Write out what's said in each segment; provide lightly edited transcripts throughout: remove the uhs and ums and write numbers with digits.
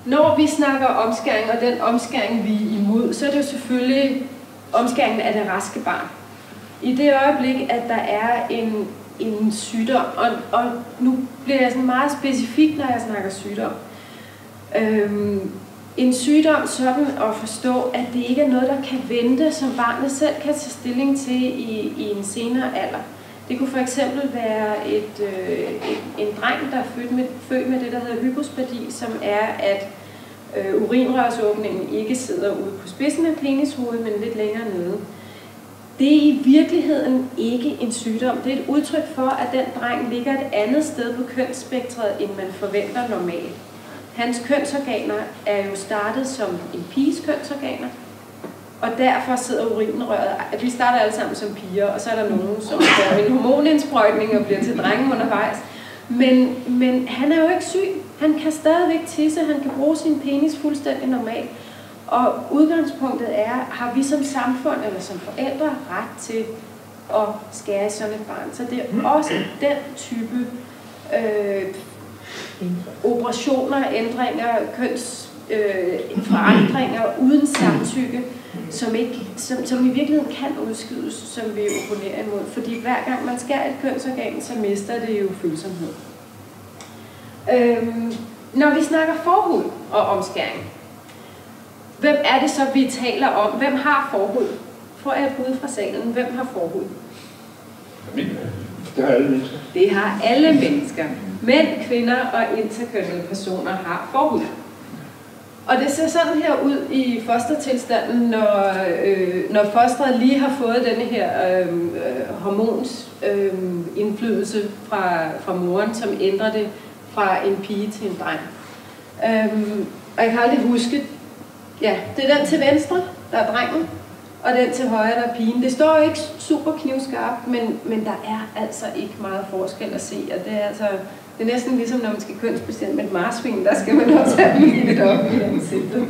Når vi snakker omskæring, og den omskæring vi er imod, så er det jo selvfølgelig omskæringen af det raske barn. I det øjeblik, at der er en sygdom, og nu bliver jeg sådan meget specifik, når jeg snakker sygdom. En sygdom sådan at forstå, at det ikke er noget, der kan vente, som barnet selv kan tage stilling til i en senere alder. Det kunne for eksempel være en dreng, der er født med det, der hedder hypospladi, som er, at urinrørsåbningen ikke sidder ude på spidsen af penishovedet, men lidt længere nede. Det er i virkeligheden ikke en sygdom. Det er et udtryk for, at den dreng ligger et andet sted på kønsspektret, end man forventer normalt. Hans kønsorganer er jo startet som en piges kønsorganer, og derfor sidder urinrøret. Vi starter alle sammen som piger, og så er der nogen, som får en hormonindsprøjtning og bliver til drenge undervejs. Men han er jo ikke syg. Han kan stadigvæk tisse, han kan bruge sin penis fuldstændig normalt. Og udgangspunktet er, har vi som samfund eller som forældre ret til at skære sådan et barn. Så det er også den type operationer, ændringer, forandringer uden samtykke, som i virkeligheden kan udskydes, som vi opponerer imod. Fordi hver gang man skærer et kønsorgan, så mister det jo følsomhed. Når vi snakker forhud og omskæring, hvem er det så, vi taler om? Hvem har forhud? Får jeg et bud fra salen? Hvem har forhud? Det har alle mennesker. Det har alle mennesker. Mænd, kvinder og interkønnede personer har forhud. Og det ser sådan her ud i fostertilstanden, når fosteret lige har fået denne her hormons indflydelse fra moren, som ændrer det fra en pige til en dreng. Og jeg kan aldrig huske, ja, det er den til venstre, der er drengen, og den til højre, der er pigen. Det står ikke super knivskarpt, men der er altså ikke meget forskel at se, og det er næsten ligesom, når man skal kønsbestemme med et marsvin, der skal man også have lidt op i ansigtet.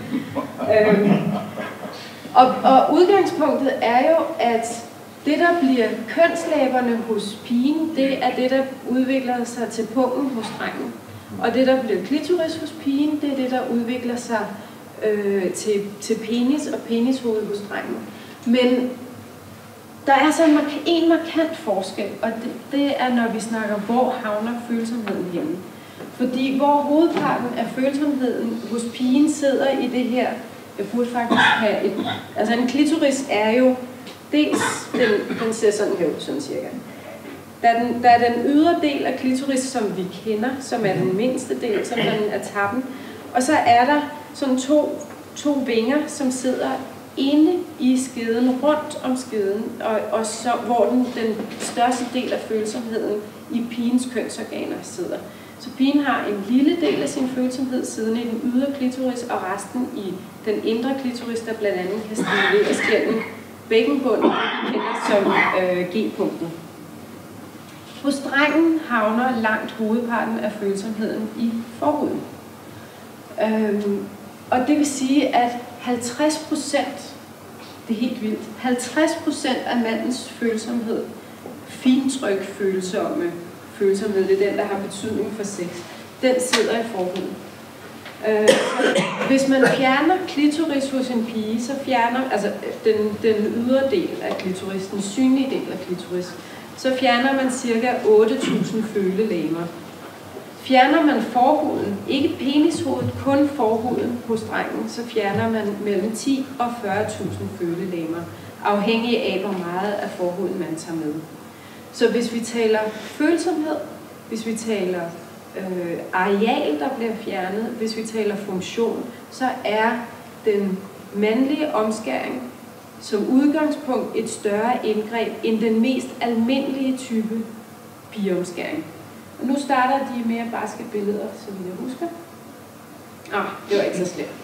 Og udgangspunktet er jo, at det, der bliver kønslæberne hos pigen, det er det, der udvikler sig til pungen hos drengen. Og det, der bliver klitoris hos pigen, det er det, der udvikler sig til penis og penishoved hos drengen. Men der er så en markant forskel, og det er, når vi snakker, hvor havner følsomheden hjemme. Fordi hvor hovedparten af følsomheden hos pigen sidder i det her, jeg burde faktisk have altså en klitoris er jo, dels, den ser sådan her ud, sådan cirka. Der er den ydre del af klitoris, som vi kender, som er den mindste del, som den er tappen. Og så er der sådan to vinger, som sidder inde i skeden, rundt om skeden, og så, hvor den største del af følsomheden i pigens kønsorganer sidder. Så pigen har en lille del af sin følsomhed siddende i den ydre klitoris, og resten i den indre klitoris, der blandt andet kan stimuleres gennem bækkenbunden, vi kender som G-punktet. Hos drengen havner langt hovedparten af følsomheden i forhuden. Og det vil sige, at 50%, det er helt vildt, 50% af mandens følsomhed, fintryk følsomhed, det er den, der har betydning for sex, den sidder i forhuden. Hvis man fjerner klitoris hos en pige, så fjerner, altså den ydre del af klitoris, den synlige del af klitoris, så fjerner man ca. 8.000 følelegemer. Fjerner man forhuden, ikke penishovedet, kun forhuden hos drengen, så fjerner man mellem 10 og 40.000 følelegemer, afhængig af, hvor meget af forhuden man tager med. Så hvis vi taler følsomhed, hvis vi taler areal, der bliver fjernet, hvis vi taler funktion, så er den mandlige omskæring som udgangspunkt et større indgreb end den mest almindelige type pigeomskæring. Og nu starter de mere barske billeder, så vidt jeg husker. Det var ikke så slemt.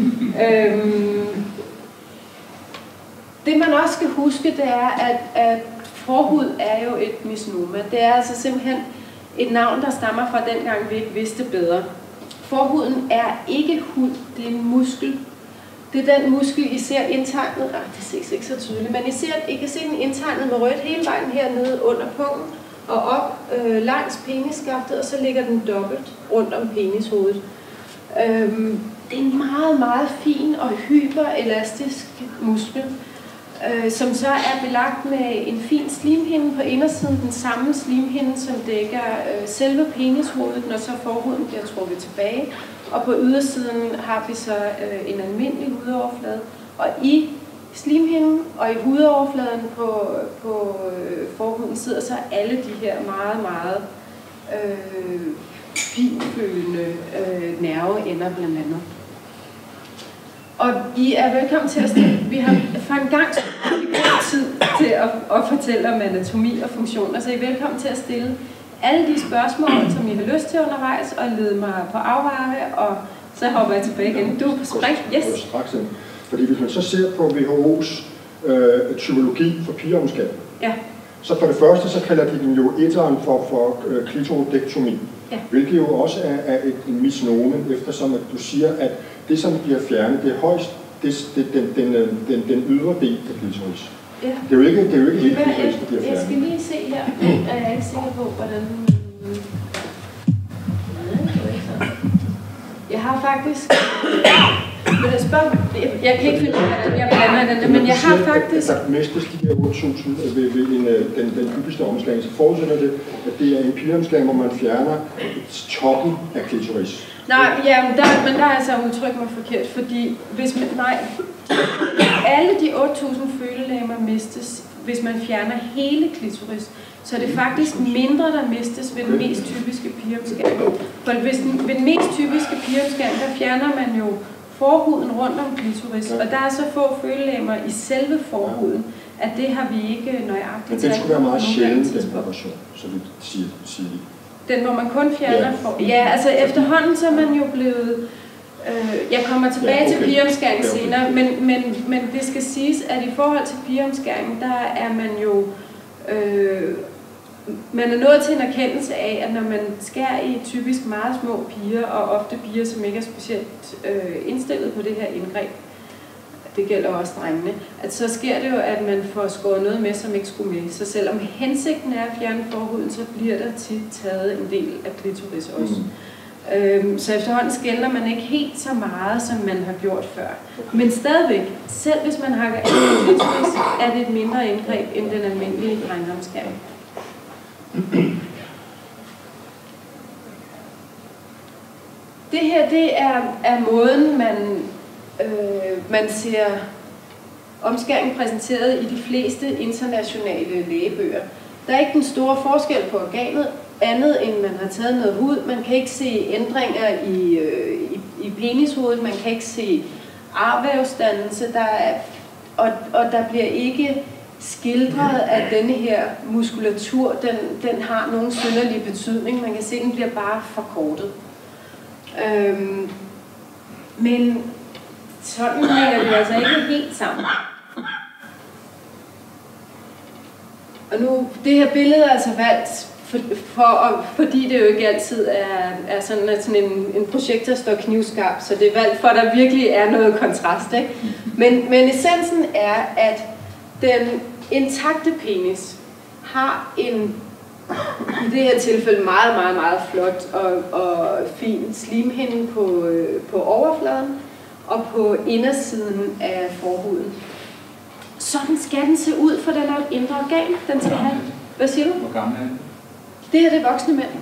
Det man også skal huske, det er, at forhud er jo et misnomer. Det er altså simpelthen et navn, der stammer fra dengang, vi ikke vidste bedre. Forhuden er ikke hud, det er en muskel. Det er den muskel, I ser indtegnet, det ses ikke så tydeligt, men I kan se den indtegnet med rødt hele vejen hernede under pungen og op langs penisskaftet, og så ligger den dobbelt rundt om penishovedet. det er en meget, meget fin og hyperelastisk muskel, som så er belagt med en fin slimhinde på indersiden, den samme slimhinde, som dækker selve penishovedet, når så forhuden bliver trukket tilbage. Og på ydersiden har vi så en almindelig hudoverflade. Og i slimhinden og i hudoverfladen på forhuden sidder så alle de her meget, meget finfølende nerveender blandt andet. Og I er velkommen til at stille. Vi har for en gang tid til at fortælle om anatomi og funktioner, så I er velkommen til at stille alle de spørgsmål, som I har lyst til undervejs, og lede mig på afveje, og så hopper jeg tilbage igen. Du er på spring. Yes. Straks. Fordi hvis man så ser på WHO's typologi for pigeomskæring, ja. Så for det første, så kalder de den jo etteren for klitorodektomi, ja. Hvilket jo også er en misnomen, eftersom at du siger, at det, som bliver fjernet, det er højst den ydre del af klitoris. Ja. Det er jo ikke helt klitoris, der bliver fjernet. Jeg skal lige se her. Jeg er ikke sikker på, hvordan... Jeg har faktisk... Jeg kan ikke finde ud af, jeg blander den, men jeg har faktisk... Der mistes de der 8.000 ved den hyppigste omskæring, så forudsætter det, at det er en pigeomskæring, hvor man fjerner toppen af klitoris. Nej, ja, men der er altså udtrykt mig forkert, fordi hvis man... Nej, alle de 8.000 følelemmer mistes, hvis man fjerner hele klitoris, så er det faktisk mindre, der mistes ved den mest typiske pigeomskæring. For ved den mest typiske pigeomskæring, der fjerner man jo forhuden rundt om klitoris, og der er så få følelemmer i selve forhuden, at det har vi ikke nøjagtigt. Men den skulle være meget sjældent, den operation, så vi siger det. Den, hvor man kun fjerner ja, altså efterhånden så er man jo blevet... jeg kommer tilbage til pigeomskæring senere, men det skal siges, at i forhold til pigeomskæring, der er man jo... man er nået til en erkendelse af, at når man skærer i typisk meget små piger, og ofte piger, som ikke er specielt indstillet på det her indgreb, det gælder også drengene, at så sker det jo, at man får skåret noget med, som ikke skulle med. Så selvom hensigten er at fjerne forhuden, så bliver der tit taget en del af klitoris også. Så efterhånden skelner man ikke helt så meget, som man har gjort før. Men stadigvæk, selv hvis man hakker af klitoris, er det et mindre indgreb end den almindelige drengeomskæring. Det her, det er måden, man ser omskæring præsenteret i de fleste internationale lægebøger. Der er ikke den store forskel på organet, andet end man har taget noget hud. Man kan ikke se ændringer i penishovedet, man kan ikke se arvævsdannelse, og der bliver ikke skildret, at denne her muskulatur, den har nogen synderlig betydning. Man kan se, at den bliver bare forkortet. Men sådan hænger det altså ikke helt sammen. Og nu, det her billede er altså valgt, fordi det jo ikke altid er sådan, at sådan en projektor står knivskarp, så det er valgt for, at der virkelig er noget kontrast. Ikke? Men essensen er, at den intakte penis har en, i det her tilfælde, meget, meget, meget flot og fin slimhinde på overfladen og på indersiden af forhuden. Sådan skal den se ud, for den er et indre organ, den skal have. Hvad siger du? Hvor gammel er den? Det her, det er voksne mænd.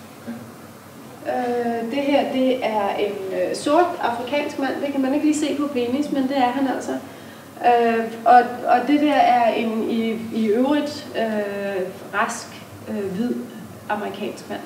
Det her, det er en sort afrikansk mand. Det kan man ikke lige se på penis, men det er han altså. Og det der er en i øvrigt rask, hvid amerikansk mand.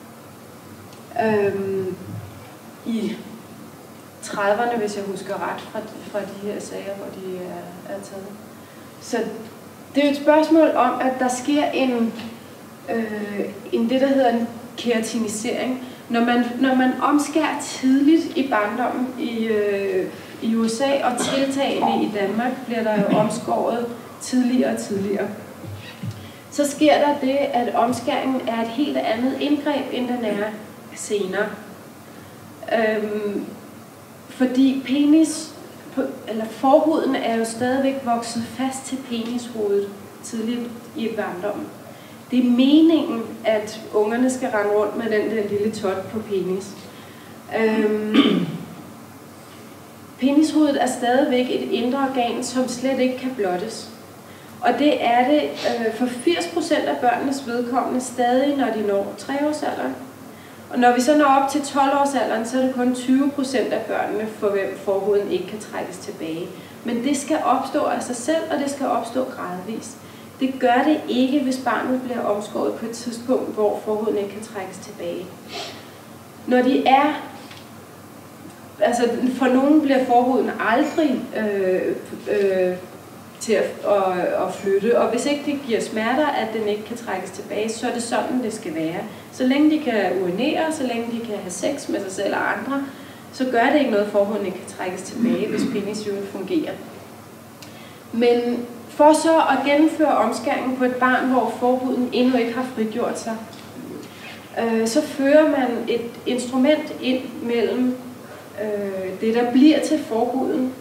I 30'erne, hvis jeg husker ret, fra de her sager, hvor de er taget. Så det er jo et spørgsmål om, at der sker en det, der hedder en keratinisering. Når man omskærer tidligt i barndommen i USA og tiltagende i Danmark, bliver der jo omskåret tidligere og tidligere. Så sker der det, at omskæringen er et helt andet indgreb, end den er senere. Fordi forhuden er jo stadigvæk vokset fast til penishovedet tidligt i barndommen. Det er meningen, at ungerne skal rende rundt med den der lille tot på penis. Penishovedet er stadigvæk et indre organ, som slet ikke kan blottes. Og det er det for 80% af børnenes vedkommende stadig, når de når 3-årsalderen. Og når vi så når op til 12-årsalderen, så er det kun 20% af børnene, for hvem forhuden ikke kan trækkes tilbage. Men det skal opstå af sig selv, og det skal opstå gradvist. Det gør det ikke, hvis barnet bliver omskåret på et tidspunkt, hvor forhuden ikke kan trækkes tilbage. Når de er... Altså, for nogen bliver forhuden aldrig til at flytte, og hvis ikke det giver smerter, at den ikke kan trækkes tilbage, så er det sådan, det skal være. Så længe de kan urinere, så længe de kan have sex med sig selv og andre, så gør det ikke noget, forhuden ikke kan trækkes tilbage, hvis penishjulet fungerer. Men for så at gennemføre omskæringen på et barn, hvor forhuden endnu ikke har frigjort sig, så fører man et instrument ind mellem det, der bliver til forhuden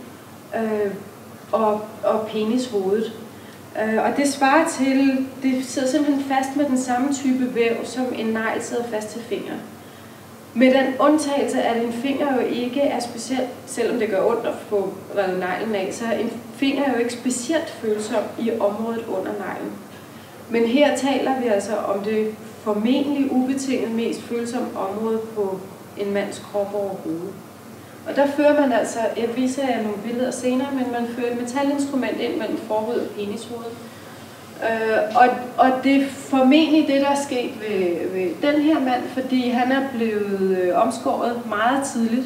og penishovedet. Og det svarer til, det sidder simpelthen fast med den samme type væv, som en negl sidder fast til fingeren. Med den undtagelse, at en finger jo ikke er specielt, selvom det gør ondt at få revet neglen af, så er en finger jo ikke specielt følsom i området under neglen. Men her taler vi altså om det formentlig ubetinget mest følsomme område på en mands krop overhovedet. Og der fører man altså, jeg viser jer nogle billeder senere, men man fører et metalinstrument ind mellem forhud og penishoved. Og det er formentlig det, der er sket ved den her mand, fordi han er blevet omskåret meget tidligt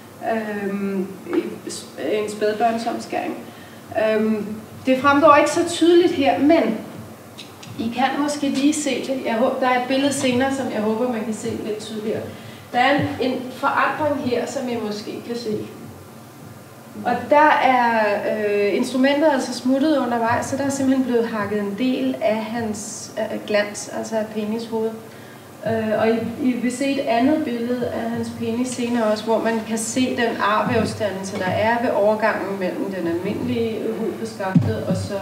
i en spædbørnsomskæring. Det fremgår ikke så tydeligt her, men I kan måske lige se det. Der er et billede senere, som jeg håber, man kan se lidt tydeligere. Der er en forandring her, som I måske kan se. Og der er instrumentet altså smuttet undervejs, så der er simpelthen blevet hakket en del af hans glans, altså af penishoved. Og I vil se et andet billede af hans penis senere også, hvor man kan se den arvævsdannelse, der er ved overgangen mellem den almindelige hud på skaftet og så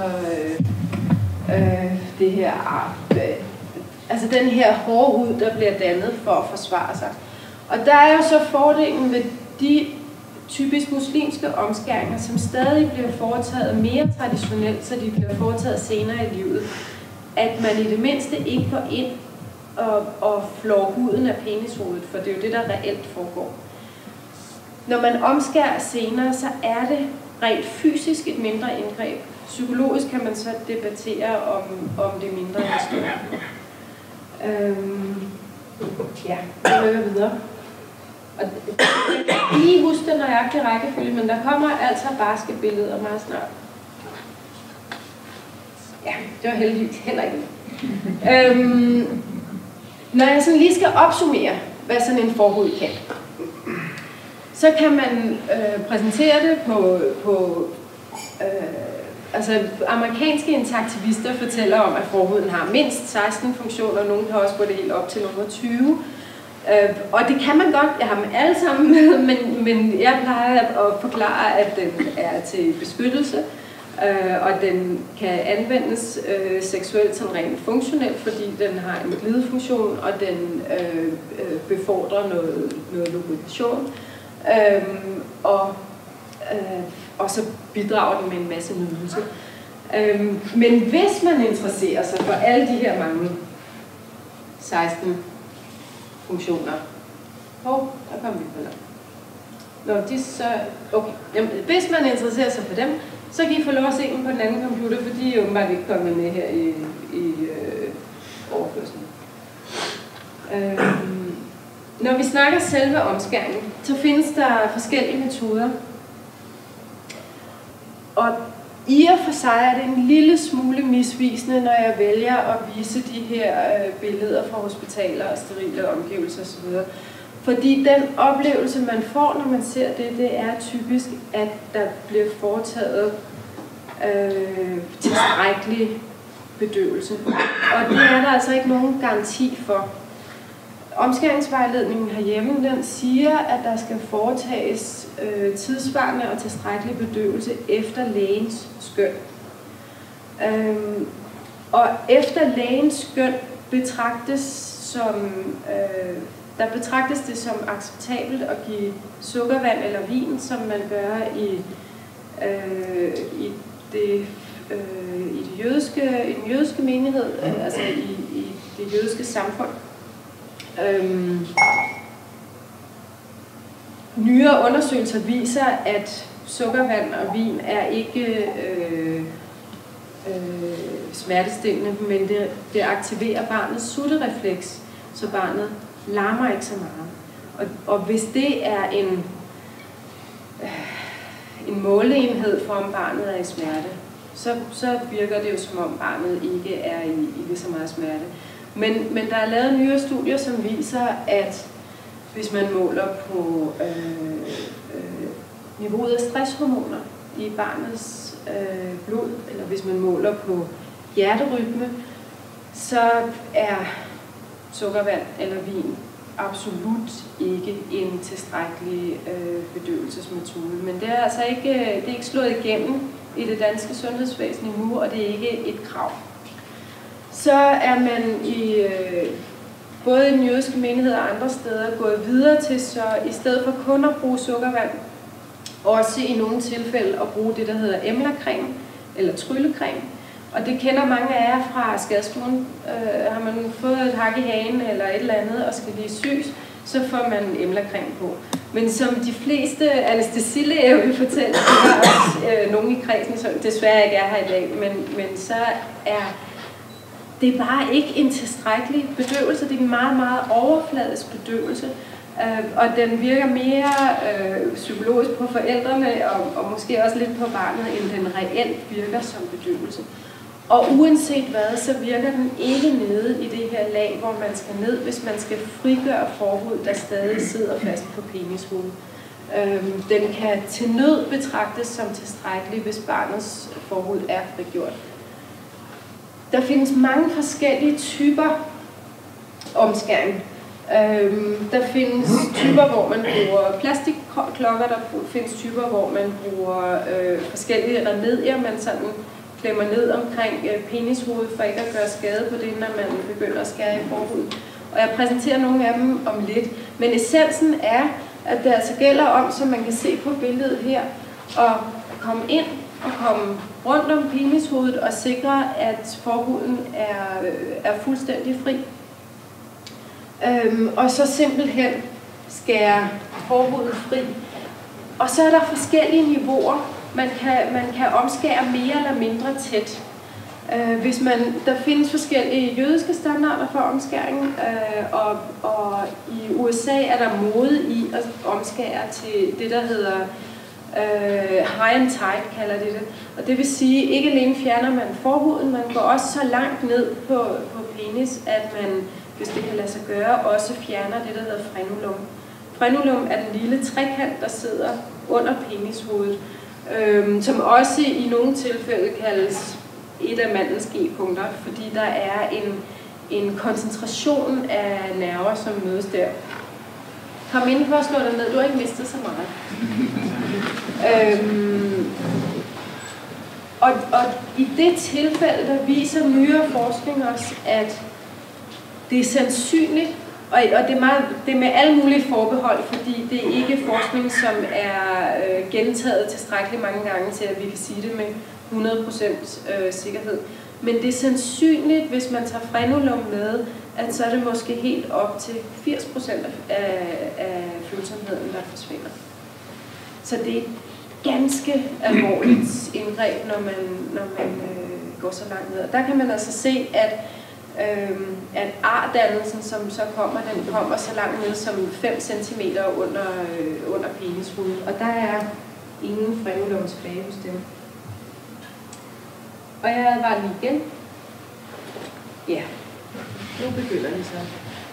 det her arv. Altså den her hårde hud, der bliver dannet for at forsvare sig. Og der er jo så fordelen ved de typisk muslimske omskæringer, som stadig bliver foretaget mere traditionelt, så de bliver foretaget senere i livet, at man i det mindste ikke går ind og flår huden af penishovedet, for det er jo det, der reelt foregår. Når man omskærer senere, så er det rent fysisk et mindre indgreb. Psykologisk kan man så debattere om det er mindre eller større. Ja, jeg hører videre. Og jeg kan lige huske den nøjagtige rækkefølge, men der kommer altså barske billeder meget snart. Ja, det var heldigvis heller ikke. Når jeg sådan lige skal opsummere, hvad sådan en forhud kan, så kan man præsentere det på altså amerikanske interaktivister fortæller om, at forhuden har mindst 16 funktioner, nogle kan også gå det helt op til nummer 20. Og det kan man godt, jeg har dem alle sammen med, men jeg plejer at forklare, at den er til beskyttelse, og den kan anvendes seksuelt som rent funktionelt, fordi den har en glidefunktion, og den befordrer noget lubrikation, og så bidrager den med en masse nydelse. Men hvis man interesserer sig for alle de her mange 16 funktioner. Der kom vi på okay. Jamen, hvis man interesserer sig for dem, så kan I få lov at se dem på den anden computer, for de er jo bare ikke kommet med her i overførslen. Når vi snakker selve omskæringen, så findes der forskellige metoder. Og i og for sig er det en lille smule misvisende, når jeg vælger at vise de her billeder fra hospitaler og sterile omgivelser osv. Fordi den oplevelse, man får, når man ser det, det er typisk, at der bliver foretaget tilstrækkelig bedøvelse. Og det er der altså ikke nogen garanti for. Omskæringsvejledningen herhjemme, den siger, at der skal foretages tidsvarende og tilstrækkelig bedøvelse efter lægens skøn. Og efter lægens skøn betragtes som der betragtes det som acceptabelt at give sukkervand eller vin, som man gør i den jødiske menighed, altså i det jødiske samfund. Nyere undersøgelser viser, at sukkervand og vin er ikke smertestillende, men det aktiverer barnets sutterefleks, så barnet larmer ikke så meget. Og hvis det er en måleenhed for, om barnet er i smerte, så virker det jo som om barnet ikke er i lige så meget smerte. Men der er lavet nyere studier, som viser, at hvis man måler på niveauet af stresshormoner i barnets blod, eller hvis man måler på hjerterytme, så er sukkervand eller vin absolut ikke en tilstrækkelig bedøvelsesmetode. Men det er altså ikke slået igennem i det danske sundhedsvæsen endnu, og det er ikke et krav. Så er man både i den jødiske menighed og andre steder gået videre til, så i stedet for kun at bruge sukkervand, også i nogle tilfælde at bruge det, der hedder emlercreme eller tryllecreme. Og det kender mange af jer fra skadestuen. Har man fået et hak i hagen eller et eller andet og skal lige sys, så får man emlercreme på. Men som de fleste anæstesilæger vil fortælle, det er også nogen i kredsen, som desværre ikke er her i dag, men så er det bare ikke en tilstrækkelig bedøvelse. Det er en meget, meget overfladisk bedøvelse. Og den virker mere psykologisk på forældrene og måske også lidt på barnet, end den reelt virker som bedøvelse. Og uanset hvad, så virker den ikke nede i det her lag, hvor man skal ned, hvis man skal frigøre forhud, der stadig sidder fast på penishovedet. Den kan til nød betragtes som tilstrækkelig, hvis barnets forhud er frigjort. Der findes mange forskellige typer omskæring. Der findes typer, hvor man bruger plastikklokker, der findes typer, hvor man bruger forskellige remedier, man sådan klemmer ned omkring penishovedet for ikke at gøre skade på det, når man begynder at skære i forhud. Og jeg præsenterer nogle af dem om lidt. Men essensen er, at det altså gælder om, som man kan se på billedet her, at komme ind og komme rundt om penishovedet og sikre, at forhuden er fuldstændig fri. Og så simpelthen skære forhuden fri. Og så er der forskellige niveauer. Man kan omskære mere eller mindre tæt. Der findes forskellige jødiske standarder for omskæring, og i USA er der mode i at omskære til det, der hedder high and tight, kalder det. Og det vil sige, ikke alene fjerner man forhuden, man går også så langt ned på penis, at man, hvis det kan lade sig gøre, også fjerner det, der hedder frenulum. Frenulum er den lille trekant, der sidder under penishovedet, som også i nogle tilfælde kaldes et af mandens G-punkter, fordi der er en koncentration af nerver, som mødes der. Kom indenfor og slå dig ned, du har ikke mistet så meget. Og i det tilfælde, der viser nyere forskning også, at det er sandsynligt, og det er med alle mulige forbehold, fordi det er ikke forskning, som er gentaget tilstrækkeligt mange gange til, at vi kan sige det med 100% sikkerhed. Men det er sandsynligt, hvis man tager frenulum med, at så er det måske helt op til 80% af følsomheden, der forsvinder. Så det er et ganske alvorligt indgreb, når man går så langt ned. Og der kan man altså se, at ardannelsen, som så kommer, den kommer så langt ned som 5 cm under penishovedet. Og der er ingen frenulum tilbage hos dem. Og jeg advarer lige igen. Ja, nu begynder vi så.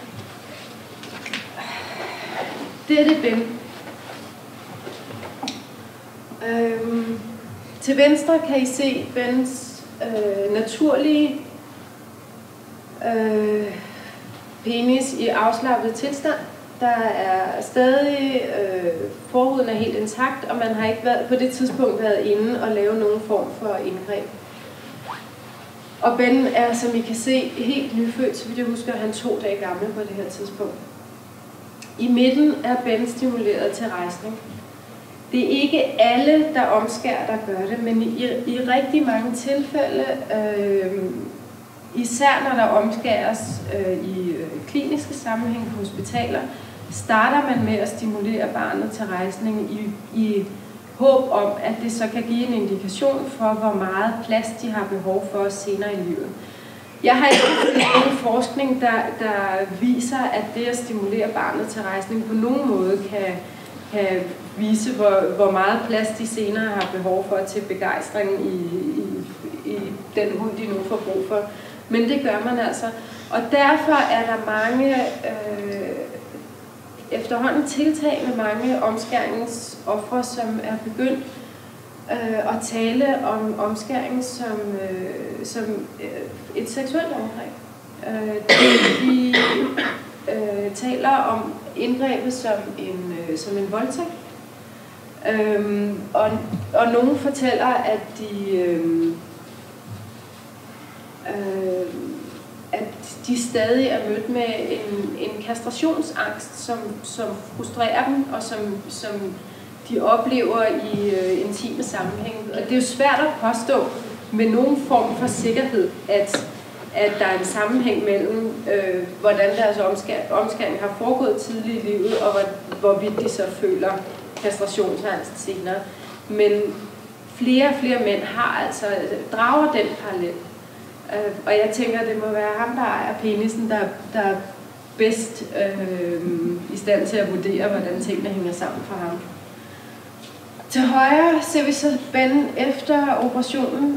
Det er det Ben. Til venstre kan I se Bens naturlige penis i afslappet tilstand. Der er stadig forhuden er helt intakt, og man har ikke på det tidspunkt været inde og lave nogen form for indgreb. Og Ben er, som I kan se, helt nyfødt, så vidt jeg husker, han 2 dage gammel på det her tidspunkt. I midten er Ben stimuleret til rejsning. Det er ikke alle, der omskærer, der gør det, men i rigtig mange tilfælde, især når der omskæres i kliniske sammenhæng på hospitaler, starter man med at stimulere barnet til rejsning i håb om, at det så kan give en indikation for, hvor meget plads de har behov for senere i livet. Jeg har ikke nogen forskning, der viser, at det at stimulere barnet til rejsning på nogen måde kan vise, hvor meget plads de senere har behov for til begejstring i den hund, de nu får brug for. Men det gør man altså. Og derfor er der mange, efterhånden tiltagende mange omskæringsofre, som er begyndt at tale om omskæring som et seksuelt overgreb. De taler om indgrebet som en voldtægt. Og nogen fortæller, at de stadig er mødt med en kastrationsangst, som frustrerer dem, og som de oplever i intime sammenhæng. Og det er jo svært at påstå med nogen form for sikkerhed, at der er en sammenhæng mellem, hvordan deres omskæring har foregået tidligt i livet, og hvorvidt de så føler kastrationsangst senere. Men flere og flere mænd har altså drager den parallel. Og jeg tænker, at det må være ham, der ejer penisen, der er bedst i stand til at vurdere, hvordan tingene hænger sammen for ham. Til højre ser vi så Ben efter operationen,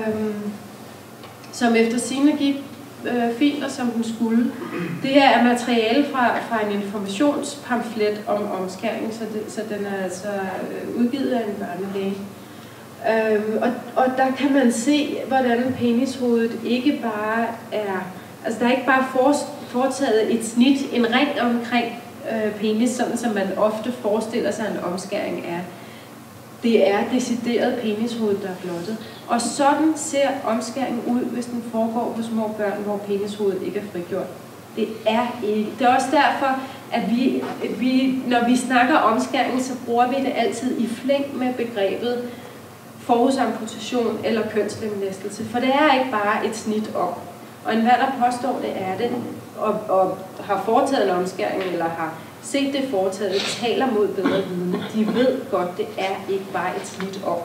som efter sigende gik fint og som den skulle. Det her er materiale fra en informationspamflet om omskæring, så den er altså udgivet af en børnelæge. Og der kan man se, hvordan penishovedet ikke bare er... Altså der er ikke bare foretaget et snit, en ring omkring penis, sådan som man ofte forestiller sig, en omskæring er. Det er decideret penishovedet, der er blottet. Og sådan ser omskæring ud, hvis den foregår hos små børn, hvor penishovedet ikke er frigjort. Det er ikke. Det er også derfor, at vi når vi snakker omskæring, så bruger vi det altid i flæng med begrebet forhudsamputation eller kønslemlæstelse. For det er ikke bare et snit om. Og enhver, der påstår, det er det, og har foretaget en omskæring, eller har set det foretaget, taler mod bedre vidne. De ved godt, det er ikke bare et snit om.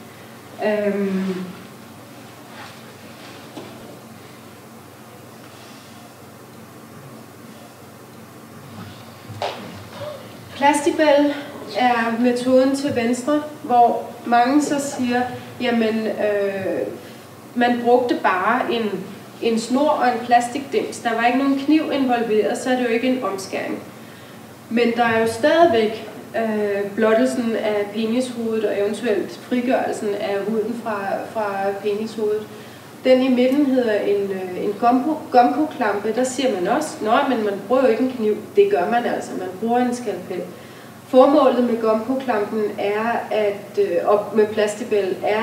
Plastibell er metoden til venstre, hvor mange så siger, jamen man brugte bare en snor og en plastikdims. Der var ikke nogen kniv involveret, så er det jo ikke en omskæring. Men der er jo stadigvæk blottelsen af penishovedet og eventuelt frigørelsen af huden fra penishovedet. Den i midten hedder en gomko-klampe. Der siger man også, men man bruger jo ikke en kniv. Det gør man altså, man bruger en skalpel. Formålet med gomko-klampen er og med plastibell er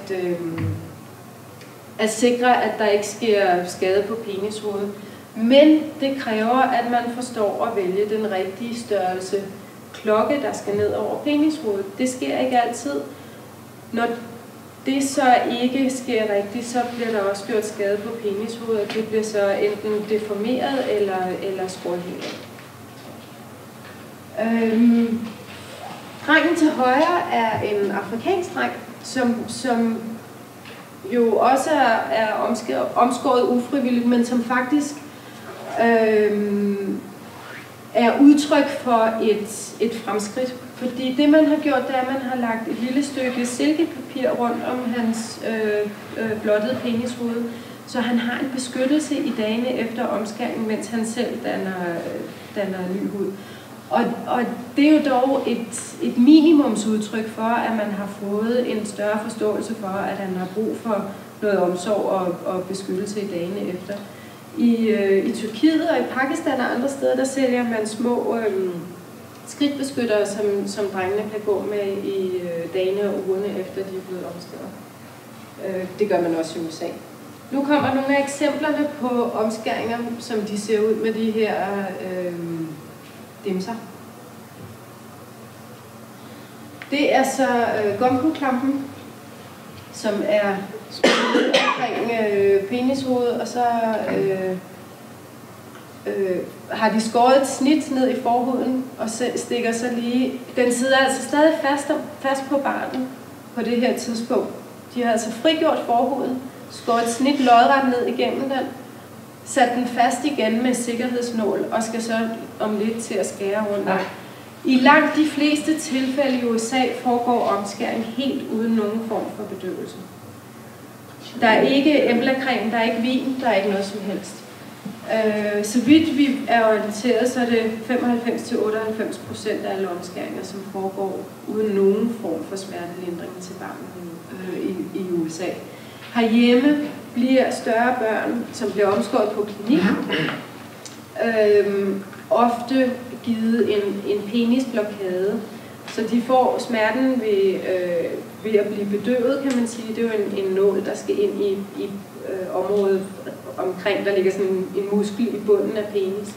at sikre, at der ikke sker skade på penishovedet. Men det kræver, at man forstår at vælge den rigtige størrelse klokke, der skal ned over penishovedet. Det sker ikke altid. Når det så ikke sker rigtigt, så bliver der også gjort skade på penishovedet. Det bliver så enten deformeret eller skåret helt. Drengen til højre er en afrikansk dreng, som jo også er omskåret ufrivilligt, men som faktisk er udtryk for et fremskridt. Fordi det, man har gjort, det er, at man har lagt et lille stykke silkepapir rundt om hans blottede penishoved, så han har en beskyttelse i dagene efter omskæringen, mens han selv danner ny hud. Og det er jo dog et minimumsudtryk for, at man har fået en større forståelse for, at han har brug for noget omsorg og beskyttelse i dagene efter. I Tyrkiet og i Pakistan og andre steder, der sælger man små skridtbeskyttere, som drengene kan gå med i dagene og ugerne efter, de er blevet omskåret. Det gør man også i USA. Nu kommer nogle af eksemplerne på omskæringer, som de ser ud med det dimser. Det er så gompenklampen, som er skruet omkring penishovedet, og så har de skåret et snit ned i forhuden, og stikker så lige... Den sidder altså stadig fast på barnet på det her tidspunkt. De har altså frigjort forhuden, skåret et snit lodret ned igennem den, sat den fast igen med sikkerhedsnål, og skal så om lidt til at skære rundt om. I langt de fleste tilfælde i USA foregår omskæring helt uden nogen form for bedøvelse. Der er ikke emblakrem, der er ikke vin, der er ikke noget som helst. Så vidt vi er orienteret, så er det 95-98% af alle omskæringer, som foregår uden nogen form for smertelindring til barnet i USA. Herhjemme bliver større børn, som bliver omskåret på klinik, ofte givet en penisblokade, så de får smerten ved at blive bedøvet, kan man sige. Det er jo en nål, der skal ind i området omkring, der ligger sådan en muskel i bunden af penis.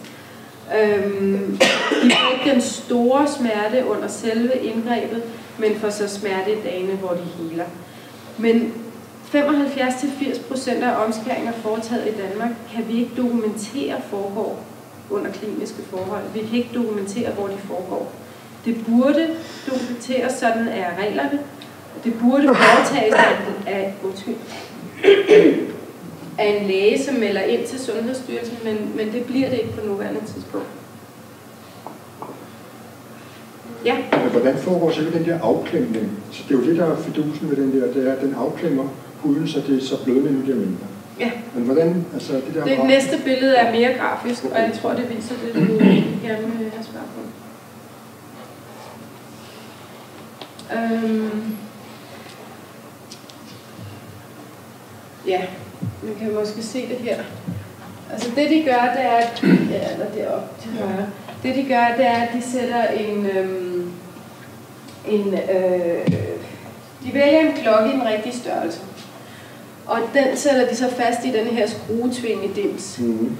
De får ikke den store smerte under selve indgrebet, men får så smerte i dagene, hvor de heler. Men 75-80% af omskæringer foretaget i Danmark kan vi ikke dokumentere foregår under kliniske forhold. Vi kan ikke dokumentere, hvor de foregår. Det burde dokumenteres, sådan er reglerne. Det burde foretages af en læge, som melder ind til Sundhedsstyrelsen, men det bliver det ikke på nuværende tidspunkt. Ja. Men hvordan foregår selve den der afklemning? Så det er jo det, der er fidusen med den der, det er, at den afklemmer huden, så det er så blødningen bliver mindre. Ja. Men hvordan, altså det der... Det næste billede er mere grafisk, og jeg tror, det viser det, du gerne vil have svar på. Ja, man kan måske se det her. Altså det de gør, det er, at, eller deroppe til højre. Det de gør, det er, at de sætter de vælger en klokke i den rigtige størrelse. Og den sætter de så fast i den her skruetvingedims.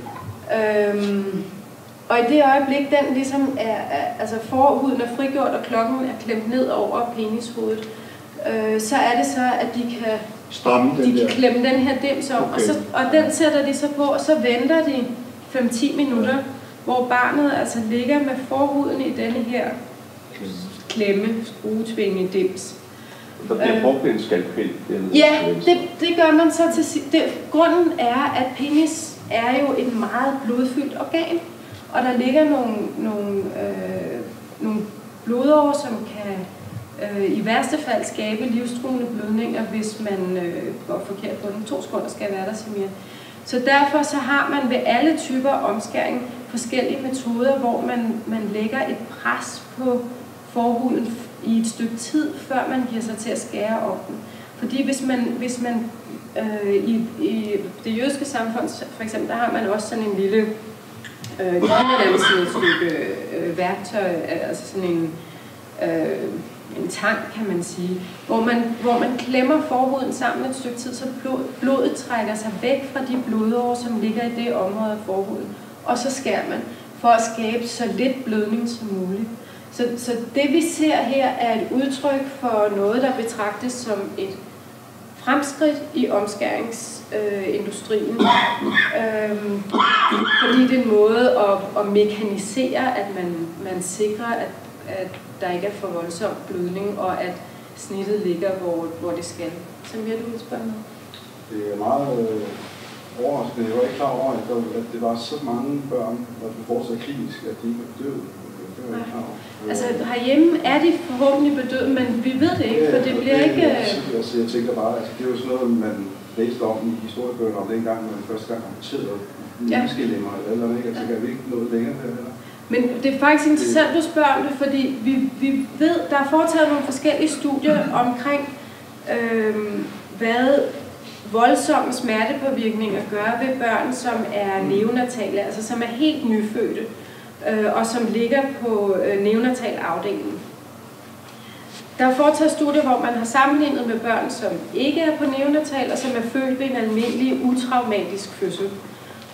Og i det øjeblik, den ligesom altså forhuden er frigjort, og klokken er klemt ned over penishovedet, så er det så, at de kan klemme den her dims om, okay. og den sætter de så på, og så venter de 5-10 minutter, hvor barnet altså ligger med forhuden i denne her klemme, skruetvingedims. Der bliver brugt en skalpel. Ja, det gør man så til sidst. Grunden er, at penis er jo et meget blodfyldt organ, og der ligger nogle blodårer, som kan i værste fald skabe livstruende blødninger, hvis man går forkert på den. 2 sekunder skal være der, Samir. Så derfor så har man ved alle typer omskæring forskellige metoder, hvor man lægger et pres på forhuden i et stykke tid, før man giver sig til at skære om den. Fordi hvis man i det jødiske samfund, for eksempel, der har man også sådan en lille stykke værktøj, altså sådan en tang, kan man sige, hvor man klemmer forhuden sammen et stykke tid, så blodet trækker sig væk fra de blodårer, som ligger i det område af forhuden, og så skærer man, for at skabe så lidt blødning som muligt. Så det vi ser her er et udtryk for noget, der betragtes som et fremskridt i omskæringsindustrien. Fordi det er en måde at mekanisere, at man sikrer, at der ikke er for voldsom blødning, og at snittet ligger, hvor det skal. Så vil du spørge noget? Det er meget overraskende. Jeg var ikke klar over, at det var så mange børn, der blev fortsat klinisk, at de ikke var bedøvet. Altså herhjemme er de forhåbentlig bedøvet, men vi ved det ikke, for det bliver ikke... Altså, jeg tænker bare, altså, det er jo sådan noget, man læste om i historiebøgerne om dengang, når man første gang amputerede menneskelemmer eller ikke. Altså, kan vi ikke noget længere der, eller? Men det er faktisk interessant, du spørger om det, fordi vi ved, der er foretaget nogle forskellige studier omkring, hvad voldsomme smertepåvirkninger gør ved børn, som er neonatale, altså som er helt nyfødte, og som ligger på neonatal afdelingen. Der er foretaget studier, hvor man har sammenlignet med børn, som ikke er på neonatal, og som er født ved en almindelig utraumatisk fødsel.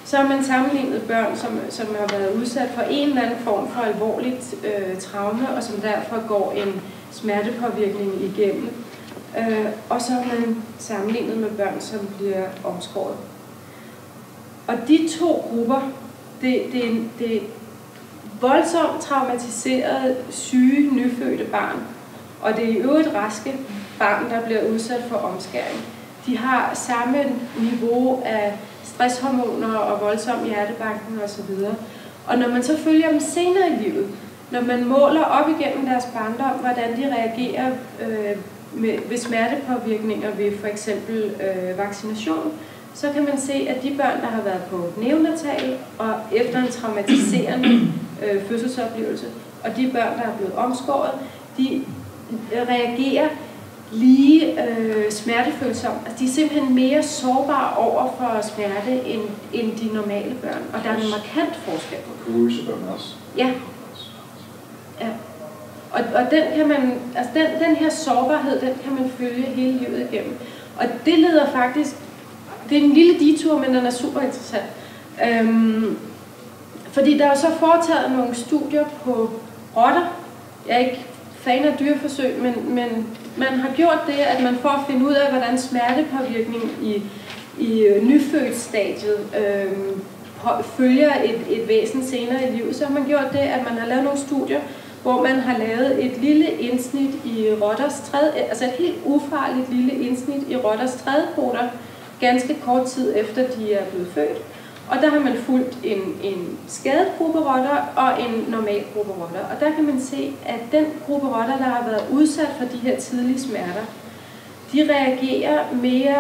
så har man sammenlignet børn, som har været udsat for en eller anden form for alvorligt traume, og som derfor går en smertepåvirkning igennem. Og så har man sammenlignet med børn, som bliver omskåret. Og de to grupper, det er voldsomt traumatiseret, syge, nyfødte barn, og det er i øvrigt raske barn, der bliver udsat for omskæring. De har samme niveau af stresshormoner og voldsom hjertebanken osv. Og når man så følger dem senere i livet, når man måler op igennem deres barndom, hvordan de reagerer ved smertepåvirkninger ved for eksempel vaccination, så kan man se, at de børn, der har været på neonatal og efter en traumatiserende fødselsoplevelse, og de børn, der er blevet omskåret, de reagerer lige smertefølsomt. Altså, de er simpelthen mere sårbare over for smerte end de normale børn, og der er en markant forskel. Og porøse børn også. Ja. Ja. Og den kan man, altså den her sårbarhed, den kan man følge hele livet igennem. Og det leder faktisk, det er en lille detur, men den er super interessant. Fordi der er så foretaget nogle studier på rotter. Jeg er ikke fan af dyreforsøg, men man har gjort det, at man for at finde ud af, hvordan smertepåvirkning i nyfødt-stadiet følger et væsen senere i livet, så har man gjort det, at man har lavet nogle studier, hvor man har lavet et lille indsnit i rotters altså et helt ufarligt lille indsnit i rotters trædepoter, ganske kort tid efter de er blevet født. Og der har man fulgt en skadet gruppe rotter og en normal gruppe rotter. Og der kan man se, at den gruppe rotter, der har været udsat for de her tidlige smerter, de reagerer mere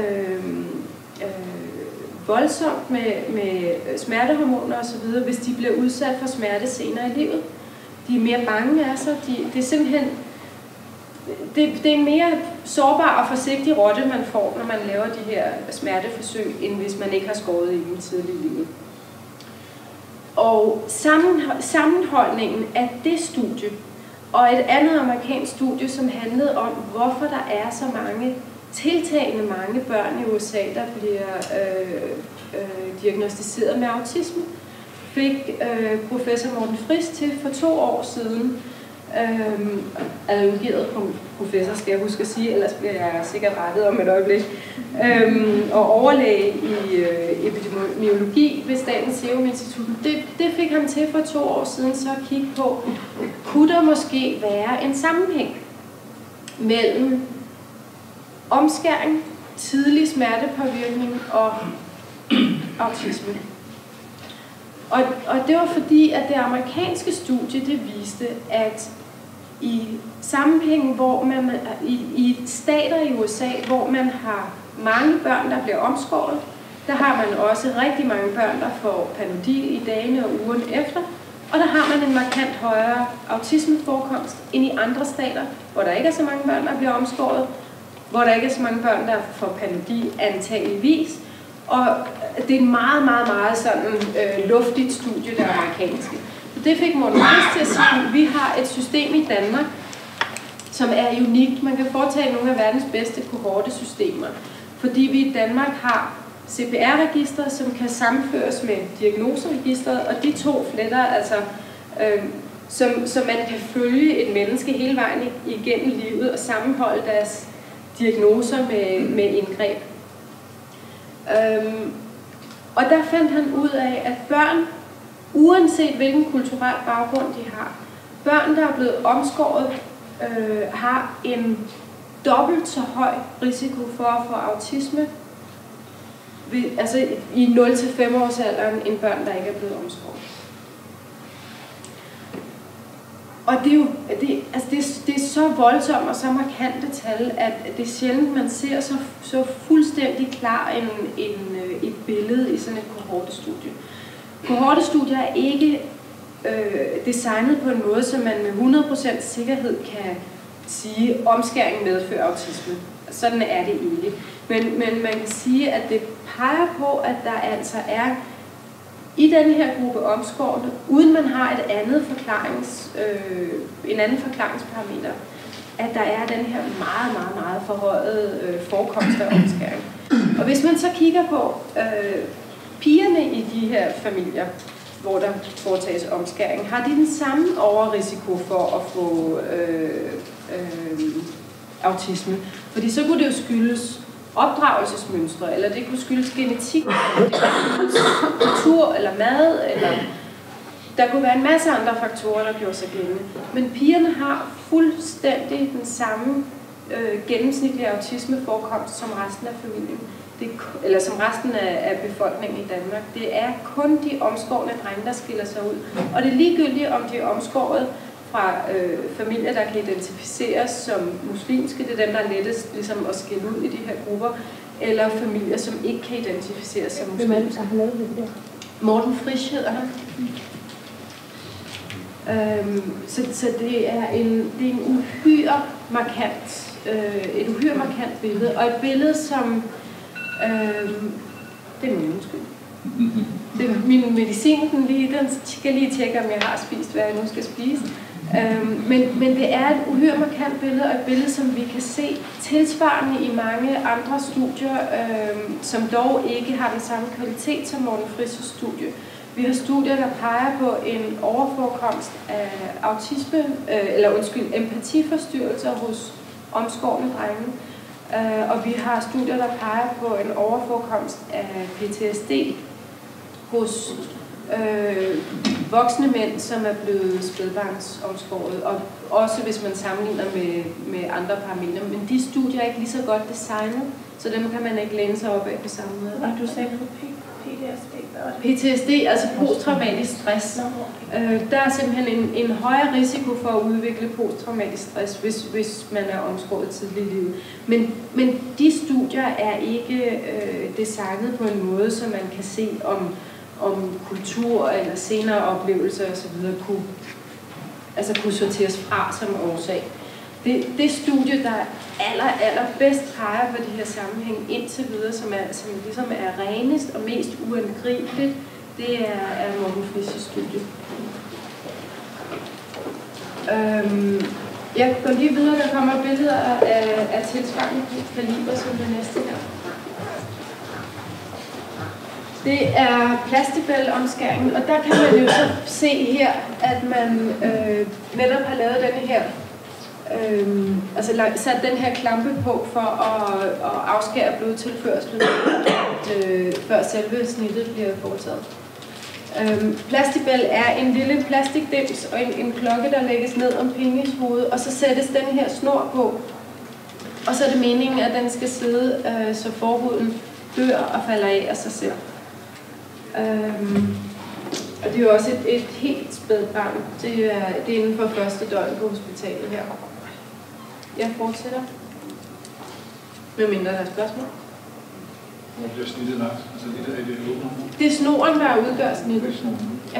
voldsomt med smertehormoner osv., hvis de bliver udsat for smerte senere i livet. De er mere bange af sig. Det er simpelthen det er en mere sårbar og forsigtig rotte, man får, når man laver de her smerteforsøg, end hvis man ikke har skåret i dem tidligt i livet. Og sammenholdningen af det studie og et andet amerikansk studie, som handlede om, hvorfor der er så mange tiltagende mange børn i USA, der bliver diagnosticeret med autisme, fik professor Morten Friis til for 2 år siden, adjungeret professor, skal jeg huske at sige, ellers bliver jeg sikkert rettet om et øjeblik, og overlæge i epidemiologi ved Statens Serum Institut. Det fik ham til for 2 år siden så at kigge på, kunne der måske være en sammenhæng mellem omskæring, tidlig smertepåvirkning og autisme. Og det var fordi, at det amerikanske studie, det viste, at i sammenhængen, hvor man i stater i USA, hvor man har mange børn, der bliver omskåret, der har man også rigtig mange børn, der får Panodil i dagene og ugen efter, og der har man en markant højere autismeforekomst end i andre stater, hvor der ikke er så mange børn, der bliver omskåret, hvor der ikke er så mange børn, der får Panodil antageligvis. Og det er et meget, meget, meget sådan luftigt studie, der er amerikanske. Det fik Morten Friis til at sige, at vi har et system i Danmark, som er unikt. Man kan foretage nogle af verdens bedste kohortesystemer, fordi vi i Danmark har CPR-register, som kan sammenføres med diagnoseregisteret, og de to fletter, altså, så man kan følge et menneske hele vejen igennem livet og sammenholde deres diagnoser med indgreb. Og der fandt han ud af, at børn, uanset hvilken kulturel baggrund de har, børn, der er blevet omskåret, har en dobbelt så høj risiko for at få autisme, altså i 0-5 års alderen, end børn, der ikke er blevet omskåret. Og det er jo det er så voldsomt og så markante tal, at det er sjældent, man ser så fuldstændig klar et billede i sådan et kohortestudie. Kohortestudier er ikke designet på en måde, så man med 100% sikkerhed kan sige, at omskæring medfører autisme. Sådan er det ikke. Men man kan sige, at det peger på, at der altså er i den her gruppe omskårne, uden man har en anden forklaringsparameter, at der er den her meget, meget, meget forhøjede forekomst af omskæring. Og hvis man så kigger på pigerne i de her familier, hvor der foretages omskæring, har de den samme overrisiko for at få autisme? Fordi så kunne det jo skyldes opdragelsesmønstre, eller det kunne skyldes genetik, eller det kunne skyldes kultur eller mad, eller der kunne være en masse andre faktorer, der gjorde sig gældende. Men pigerne har fuldstændig den samme gennemsnitlige autismeforekomst som resten af familien. Eller som resten af befolkningen i Danmark. Det er kun de omskårne drenge, der skiller sig ud. Og det er ligegyldigt, om de er omskåret fra familier, der kan identificeres som muslimske, det er dem, der er lettest ligesom at skille ud i de her grupper, eller familier, som ikke kan identificeres som muslimske. Hvem er det, der har lavet det der? Morten Frisch hedder han. Så det er en uhyre markant, et uhyre markant billede, og et billede, som det er min undskyld. Det er min medicin, den skal lige tjekke, om jeg har spist, hvad jeg nu skal spise. Men det er et uhyre markant billede, og et billede, som vi kan se tilsvarende i mange andre studier, som dog ikke har den samme kvalitet som Morten Frischs studie. Vi har studier, der peger på en overforekomst af autisme, empatiforstyrrelser hos omskårne drenge. Og vi har studier, der peger på en overforekomst af PTSD hos voksne mænd, som er blevet spædbarnsomskåret, og også hvis man sammenligner med andre parametre. Men de studier er ikke lige så godt designet, så dem kan man ikke læne sig op af på samme måde. Og du sagde på PTSD? PTSD, altså posttraumatisk stress. Der er simpelthen en højere risiko for at udvikle posttraumatisk stress, hvis man er omskåret tidligt i livet. Men de studier er ikke designet på en måde, så man kan se om kultur eller senere oplevelser osv. kunne sorteres fra som årsag. Det studie, der aller bedst peger på de her sammenhæng indtil videre, som ligesom er renest og mest uangribeligt, det er Morten Frischs studie. Jeg går lige videre, der kommer billeder af tilsvarende kaliber som det næste her. Det er plastikbælleomskæringen, og der kan man jo så se her, at man netop har lavet denne her sat den her klampe på for at afskære blodtilførslen, før selve snittet bliver foretaget. Plastikbæl er en lille plastikdims og en klokke, der lægges ned om penishovedet, og så sættes den her snor på. Og så er det meningen, at den skal sidde, så forhuden dør og falder af sig selv. Og det er jo også et helt spædbarn. Det er inden for første døgn på hospitalet her. Jeg fortsætter. Med mindre der er spørgsmål. Hvor bliver snittet lagt? Altså det der er det åbne? Det er snoren, der udgør snittet. Ja.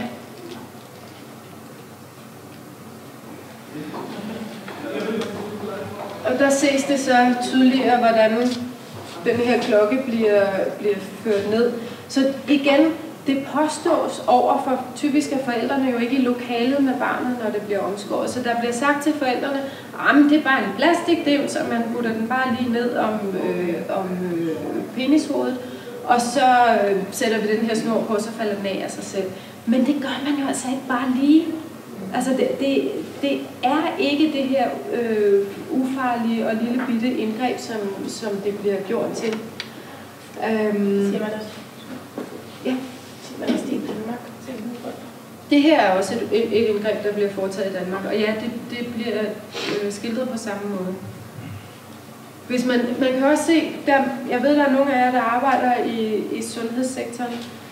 Og der ses det så tydeligere, hvordan den her klokke bliver ført ned. Så igen, det påstås overfor, typisk er forældrene jo ikke i lokalet med barnet, når det bliver omskåret. Så der bliver sagt til forældrene, at det er bare en plastikdims, og man putter den bare lige ned om penishovedet. Og så sætter vi den her snor på, og så falder den af sig selv. Men det gør man jo altså ikke bare lige. Altså det er ikke det her ufarlige og lille bitte indgreb, som det bliver gjort til. Siger man også? Ja. Siger man også det i Danmark? Det her er også et indgreb, der bliver foretaget i Danmark, og ja, det bliver skildret på samme måde. Hvis man kan også se, jeg ved, der er nogle af jer, der arbejder i sundhedssektoren,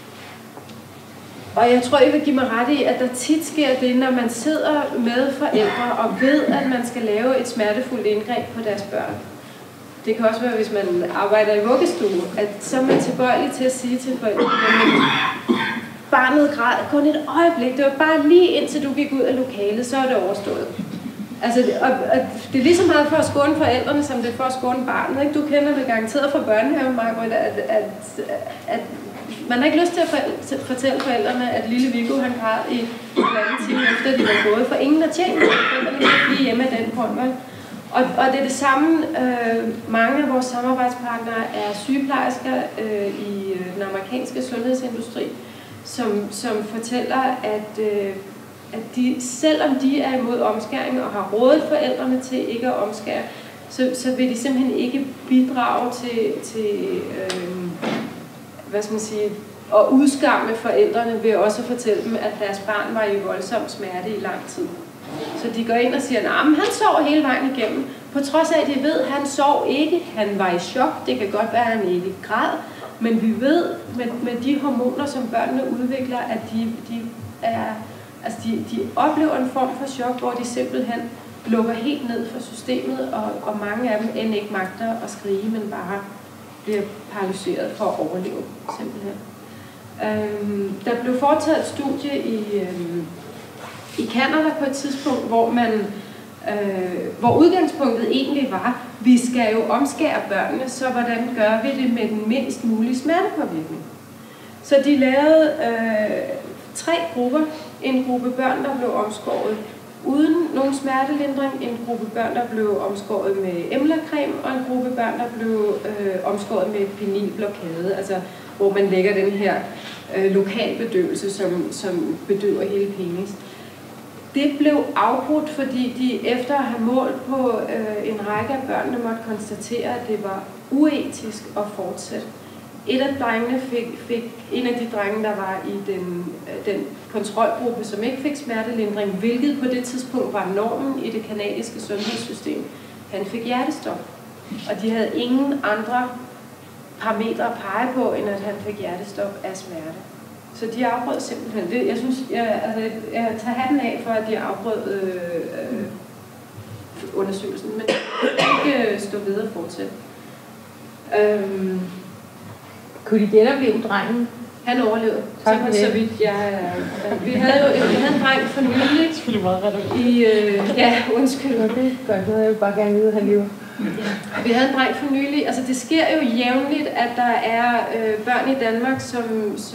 og jeg tror, I vil give mig ret i, at der tit sker det, når man sidder med forældre og ved, at man skal lave et smertefuldt indgreb på deres børn. Det kan også være, hvis man arbejder i vuggestue, at så er man tilbøjelig til at sige til forældre, barnet græd kun et øjeblik, det var bare lige indtil du gik ud af lokalet, så er det overstået. Altså, det er lige så meget for at skåne forældrene, som det er for at skåne barnet. Ikke? Du kender det garanteret fra børnehaven, Maj-Britt, at man har ikke lyst til at fortælle forældrene, at lille Viggo han græd i 1,5 time efter de var gået, for ingen har tjent. Forældrene kan blive hjemme af den grund, vel? Og det er det samme, mange af vores samarbejdspartnere er sygeplejersker i den amerikanske sundhedsindustri, som fortæller, at de, selvom de er imod omskæring og har rådet forældrene til ikke at omskære, så vil de simpelthen ikke bidrage til hvad skal man sige, at udskamme forældrene ved også at fortælle dem, at deres barn var i voldsom smerte i lang tid. Så de går ind og siger, at han sov hele vejen igennem. På trods af, at de ved, at han sov ikke. Han var i chok. Det kan godt være, at han ikke græd. Men vi ved, med de hormoner, som børnene udvikler, at de oplever en form for chok, hvor de simpelthen lukker helt ned for systemet, og mange af dem end ikke magter at skrige, men bare bliver paralyseret for at overleve, simpelthen. Der blev foretaget et studie i Canada på et tidspunkt, hvor udgangspunktet egentlig var, vi skal jo omskære børnene, så hvordan gør vi det med den mindst mulige smertepåvirkning? Så de lavede 3 grupper. En gruppe børn, der blev omskåret uden nogen smertelindring, en gruppe børn, der blev omskåret med emlercreme, og en gruppe børn, der blev omskåret med penilblokade, altså hvor man lægger den her lokal bedøvelse, som bedøver hele penis. Det blev afbrudt, fordi de efter at have målt på en række af børnene måtte konstatere, at det var uetisk at fortsætte. En af de drenge, der var i den kontrolgruppe, som ikke fik smertelindring, hvilket på det tidspunkt var normen i det canadiske sundhedssystem, han fik hjertestop. Og de havde ingen andre parametre at pege på, end at han fik hjertestop af smerte. Så de afbrød simpelthen. Jeg synes, jeg tager hatten af for, at de afbrød undersøgelsen, men ikke stå ved at fortsætte. Kunne de genopleve drengen? Han overlevede. Så vidt vi havde en dreng for nylig. Det skulle meget ret undskyld. Det gør ikke noget, jeg vil bare gerne vide, at han lever. Vi havde en dreng for nylig. Altså det sker jo jævnligt, at der er børn i Danmark, som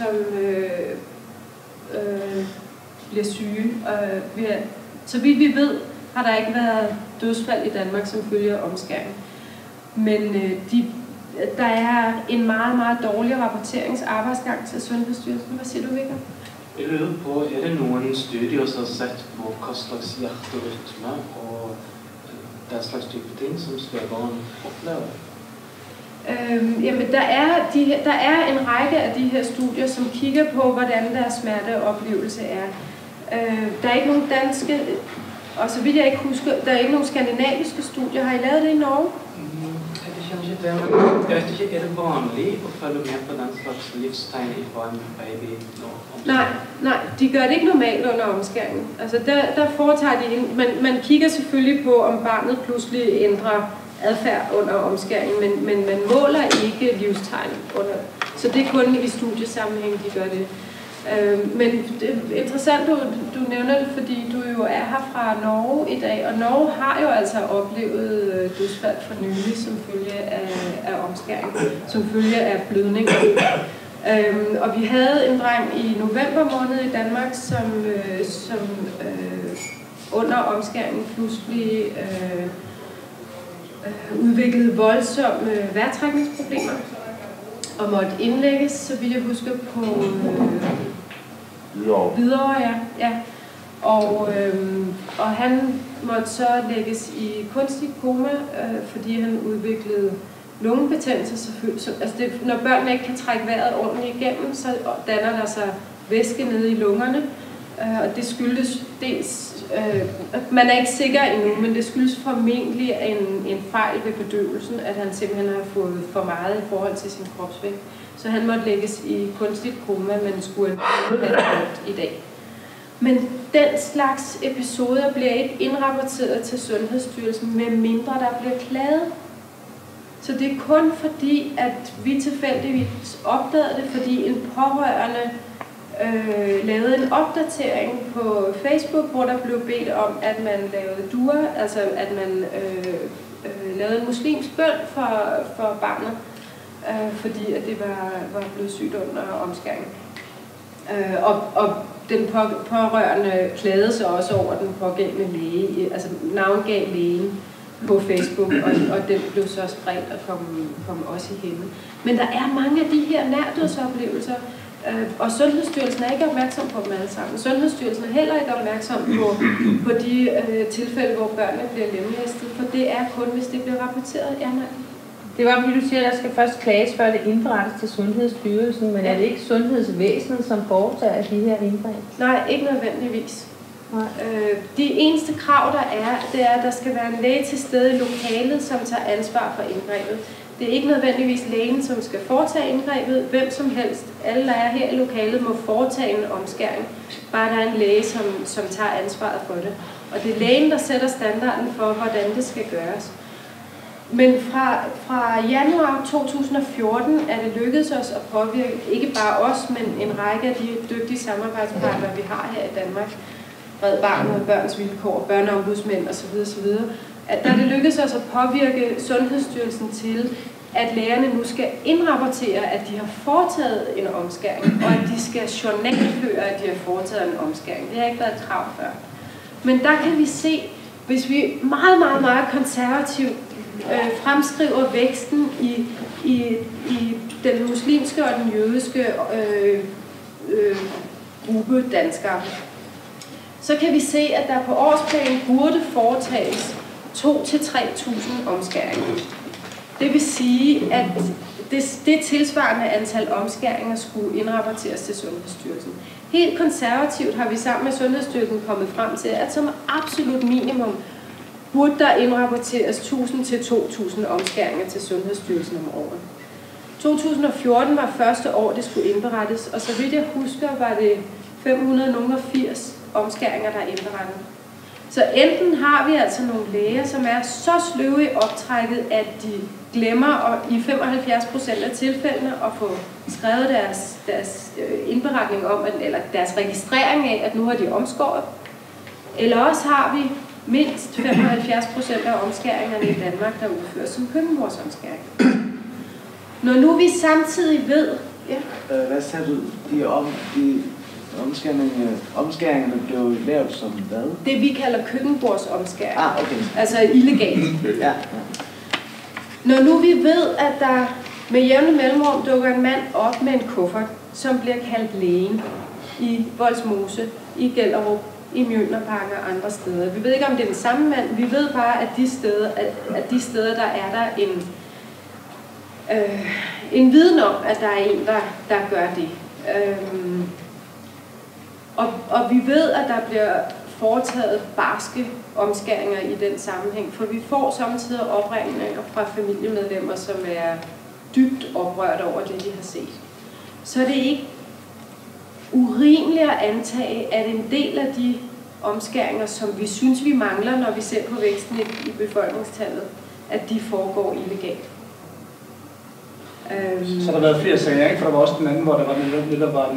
bliver syge. Så vidt vi ved, har der ikke været dødsfald i Danmark, som følger omskæring. Men der er en meget, meget dårlig rapporteringsarbejdsgang til Sundhedsstyrelsen. Hvad siger du, Vigga? Jeg lurer på, er det nogle studier som har sett på hva slags hjerterytme og den slags type ting, som spædbarn oplever? Jamen, der er en række af de her studier, som kigger på, hvordan deres smerteoplevelse er. Der er ikke nogen danske, og så vidt jeg ikke husker, der er ikke nogen skandinaviske studier. Har I lavet det i Norge? Jeg vet ikke, er det vanligt at følge med på den slags livstegn fra en baby? Nej, de gør det ikke normalt under omskæringen. Altså der foretager de, man kigger selvfølgelig på, om barnet pludselig ændrer adfærd under omskæringen, men man måler ikke livstegn under. Så det er kun i studiesammenhæng, de gør det. Men det er interessant, du nævner det, fordi du jo er her fra Norge i dag, og Norge har jo altså oplevet dødsfald for nylig som følge af omskæring, som følge af blødning. Og vi havde en dreng i november måned i Danmark, som under omskæringen pludselig udviklede voldsomme vejrtrækningsproblemer og måtte indlægges, så vidt jeg husker, på Hvidovre, ja. Og han måtte så lægges i kunstig koma, fordi han udviklede lungebetændelse selvfølgelig. Altså når børnene ikke kan trække vejret ordentligt igennem, så danner der sig væske nede i lungerne. Og det skyldes dels, man er ikke sikker endnu, men det skyldes formentlig en fejl ved bedøvelsen, at han simpelthen har fået for meget i forhold til sin kropsvægt. Så han måtte lægges i kunstigt koma, men skulle have i dag. Men den slags episoder bliver ikke indrapporteret til Sundhedsstyrelsen, med mindre der bliver klaget. Så det er kun fordi, at vi tilfældigvis opdagede det, fordi en pårørende lavede en opdatering på Facebook, hvor der blev bedt om, at man lavede dua, altså at man lavede en muslimsk bøn for barnet, fordi at det var blevet sygt under omskæring. Og den pårørende klagede sig også over den pågældende læge, altså navngav lægen, på Facebook, og den blev så spredt og kom også i hende. Men der er mange af de her nærdødsoplevelser, og Sundhedsstyrelsen er ikke opmærksom på dem alle sammen. Sundhedsstyrelsen er heller ikke opmærksom på de tilfælde, hvor børnene bliver lemlæstet, for det er kun, hvis det bliver rapporteret. Ja, nej. Det var, fordi du siger, at der skal først klages, før det indberettes til Sundhedsstyrelsen, men er det ikke Sundhedsvæsenet, som foretager de her indgreb? Nej, ikke nødvendigvis. De eneste krav, der er, det er, at der skal være en læge til stede i lokalet, som tager ansvar for indgrebet. Det er ikke nødvendigvis lægen, som skal foretage indgrebet. Hvem som helst, alle der er her i lokalet, må foretage en omskæring. Bare der er en læge, som tager ansvaret for det. Og det er lægen, der sætter standarden for, hvordan det skal gøres. Men fra januar 2014 er det lykkedes os at påvirke, ikke bare os, men en række af de dygtige samarbejdspartnere, vi har her i Danmark, Red Barnet, Børns Vilkår, børneombudsmænd osv., at der er det lykkedes os at påvirke Sundhedsstyrelsen til, at lægerne nu skal indrapportere, at de har foretaget en omskæring, og at de skal journalføre, at de har foretaget en omskæring. Det har ikke været et krav før. Men der kan vi se, hvis vi meget, meget, meget konservativt fremskriver væksten i den muslimske og den jødiske gruppe danskere, så kan vi se, at der på årsplan burde foretages 2.000-3.000 omskæringer. Det vil sige, at det tilsvarende antal omskæringer skulle indrapporteres til Sundhedsstyrelsen. Helt konservativt har vi sammen med Sundhedsstyrelsen kommet frem til, at som absolut minimum burde der indrapporteres 1.000-2.000 omskæringer til Sundhedsstyrelsen om året. 2014 var første år, det skulle indberettes, og så vidt jeg husker, var det 580 omskæringer, der er indberettet. Så enten har vi altså nogle læger, som er så sløve i optrækket, at de glemmer og i 75% af tilfældene at få skrevet deres indberetning om, eller deres registrering af, at nu har de omskåret. Eller også har vi mindst 75% af omskæringerne i Danmark, der udføres som køkkenbordsomskæring. Når nu vi samtidig ved... Ja. Hvad sagde du? Omskæringerne blev lavet som hvad? Det vi kalder køkkenbordsomskæring. Okay. Altså illegalt. Ja. Når nu vi ved, at der med jævne mellemrum dukker en mand op med en kuffert, som bliver kaldt lægen i Vollsmose, i Gellerup, i Mjølnerparken og andre steder. Vi ved ikke, om det er den samme mand. Vi ved bare, at de steder der er der en viden om, at der er en, der gør det. Og vi ved, at der bliver foretaget barske omskæringer i den sammenhæng, for vi får samtidig opringninger fra familiemedlemmer, som er dybt oprørt over det, de har set. Så det er ikke urimeligt at antage, at en del af de omskæringer, som vi synes, vi mangler, når vi ser på væksten i befolkningstallet, at de foregår illegalt. Så der har været flere sager, ikke? For der var også den anden, hvor der var netop var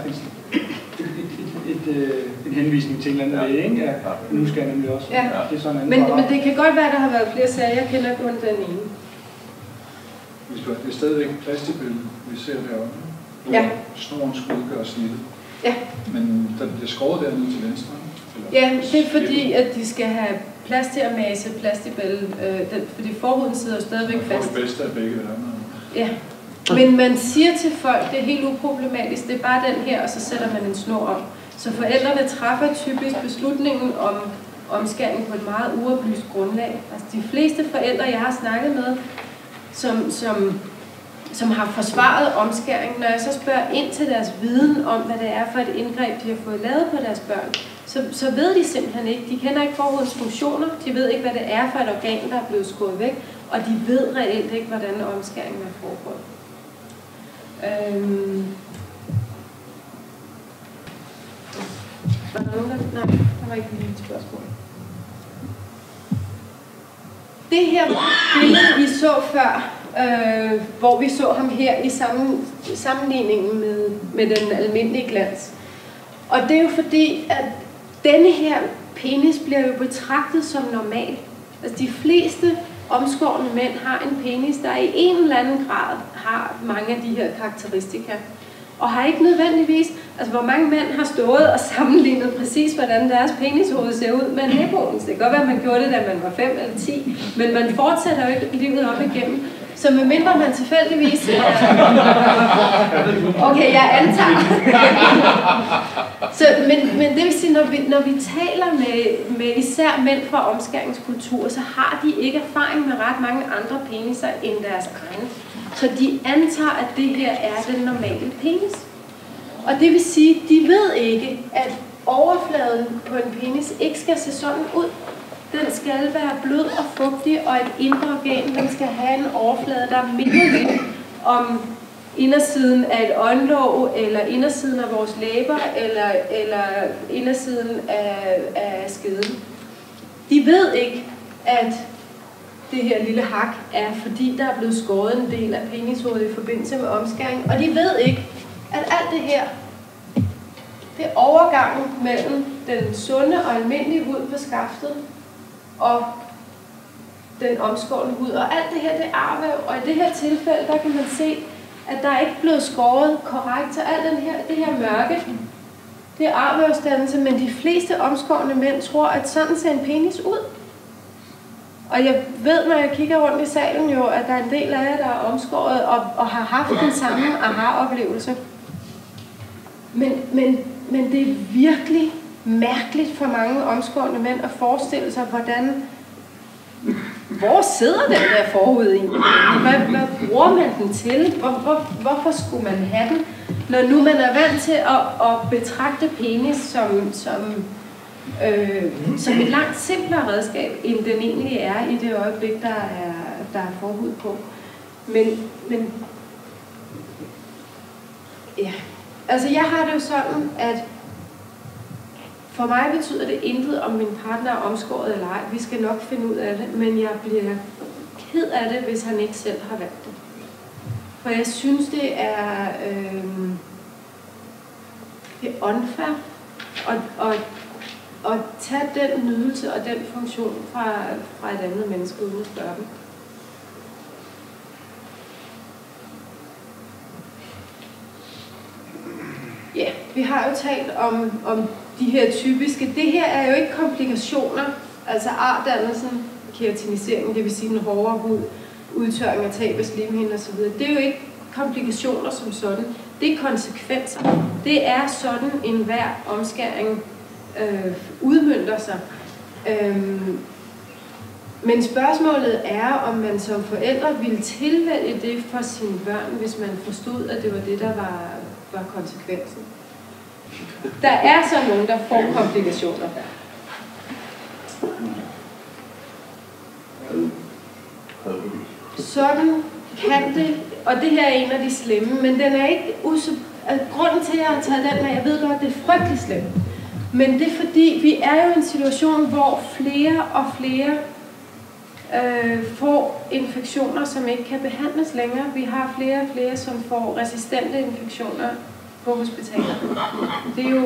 en henvisning til en eller anden læge, ikke? Ja, nu skal jeg nemlig også. Ja. Det er sådan en men det kan godt være, at der har været flere sager. Jeg kender kun den ene. Det er stadigvæk plastikbillede, vi ser deroppe. Ja. Snoren skulle udgøre snittet. Ja. Men der bliver skåret dernede til venstre. Ja, det er fordi, at de skal have plads til at mase plastikbælge, fordi forhuden sidder stadigvæk fast. Det er det bedste af begge verdener. Ja, men man siger til folk, det er helt uproblematisk, det er bare den her, og så sætter man en snor om. Så forældrene træffer typisk beslutningen om omskæring på et meget uoplyst grundlag. Altså de fleste forældre, jeg har snakket med, som har forsvaret omskæring, når jeg så spørger ind til deres viden om, hvad det er for et indgreb, de har fået lavet på deres børn, så ved de simpelthen ikke. De kender ikke forhudens funktioner, de ved ikke, hvad det er for et organ, der er blevet skåret væk, og de ved reelt ikke, hvordan omskæringen er foregået. Var der nogen, nej, der var ikke lige et spørgsmål. Det her billede, vi så før, hvor vi så ham her i sammenligningen med den almindelige glans. Og det er jo fordi, at denne her penis bliver jo betragtet som normal. Altså de fleste omskårne mænd har en penis, der i en eller anden grad har mange af de her karakteristika. og har ikke nødvendigvis, altså hvor mange mænd har stået og sammenlignet præcis, hvordan deres penishoved ser ud med naboens. Det kan godt være, at man gjorde det, da man var 5 eller 10, men man fortsætter jo ikke livet op igennem. Så medmindre man tilfældigvis... Okay, jeg antager. Men det vil sige, når vi taler med især mænd fra omskæringskultur, så har de ikke erfaring med ret mange andre peniser end deres egen. Så de antager, at det her er den normale penis. Og det vil sige, at de ved ikke, at overfladen på en penis ikke skal se sådan ud. Den skal være blød og fugtig, og et indre organ, den skal have en overflade, der minder lidt om indersiden af et øjenlåg, eller indersiden af vores læber, eller indersiden af skeden. De ved ikke, at det her lille hak er, fordi der er blevet skåret en del af penishovedet i forbindelse med omskæring, og de ved ikke, at alt det her, det er overgangen mellem den sunde og almindelige hud på skaftet, og den omskårne hud. Og alt det her, det er arvæv. Og i det her tilfælde, der kan man se, at der er ikke blevet skåret korrekt. Så alt det her mørke, det er arvævsdannelse, men de fleste omskårne mænd tror, at sådan ser en penis ud. Og jeg ved, når jeg kigger rundt i salen jo, at der er en del af jer, der er omskåret og har haft den samme aha-oplevelse. Men det er virkelig mærkeligt for mange omskårne mænd at forestille sig, hvor sidder den der forhud egentlig? Hvad bruger man den til? Hvorfor skulle man have den? Når nu man er vant til at betragte penis som et langt simplere redskab, end den egentlig er i det øjeblik, der er forhud på. Men ja, altså jeg har det jo sådan, at for mig betyder det intet, om min partner er omskåret eller ej. Vi skal nok finde ud af det, men jeg bliver ked af det, hvis han ikke selv har valgt det. For jeg synes, det er unfair at tage den nydelse og den funktion fra et andet menneske uden at spørge dem. Ja, vi har jo talt om de her typiske. Det her er jo ikke komplikationer, altså artdannelsen, keratinisering, det vil sige den hårdere hud, udtørring af tab af slimhinde osv. Det er jo ikke komplikationer som sådan. Det er konsekvenser. Det er sådan enhver omskæring udmønter sig. Men spørgsmålet er, om man som forældre ville tilvælge det for sine børn, hvis man forstod, at det var det, der var konsekvensen. Der er så nogen, der får komplikationer. Sådan kan det, og det her er en af de slemme, men den er ikke grunden til, at jeg har taget den med, jeg ved godt, det er frygtelig slemt. Men det er fordi, vi er jo i en situation, hvor flere og flere får infektioner, som ikke kan behandles længere. Vi har flere og flere, som får resistente infektioner på hospitaler. Det er jo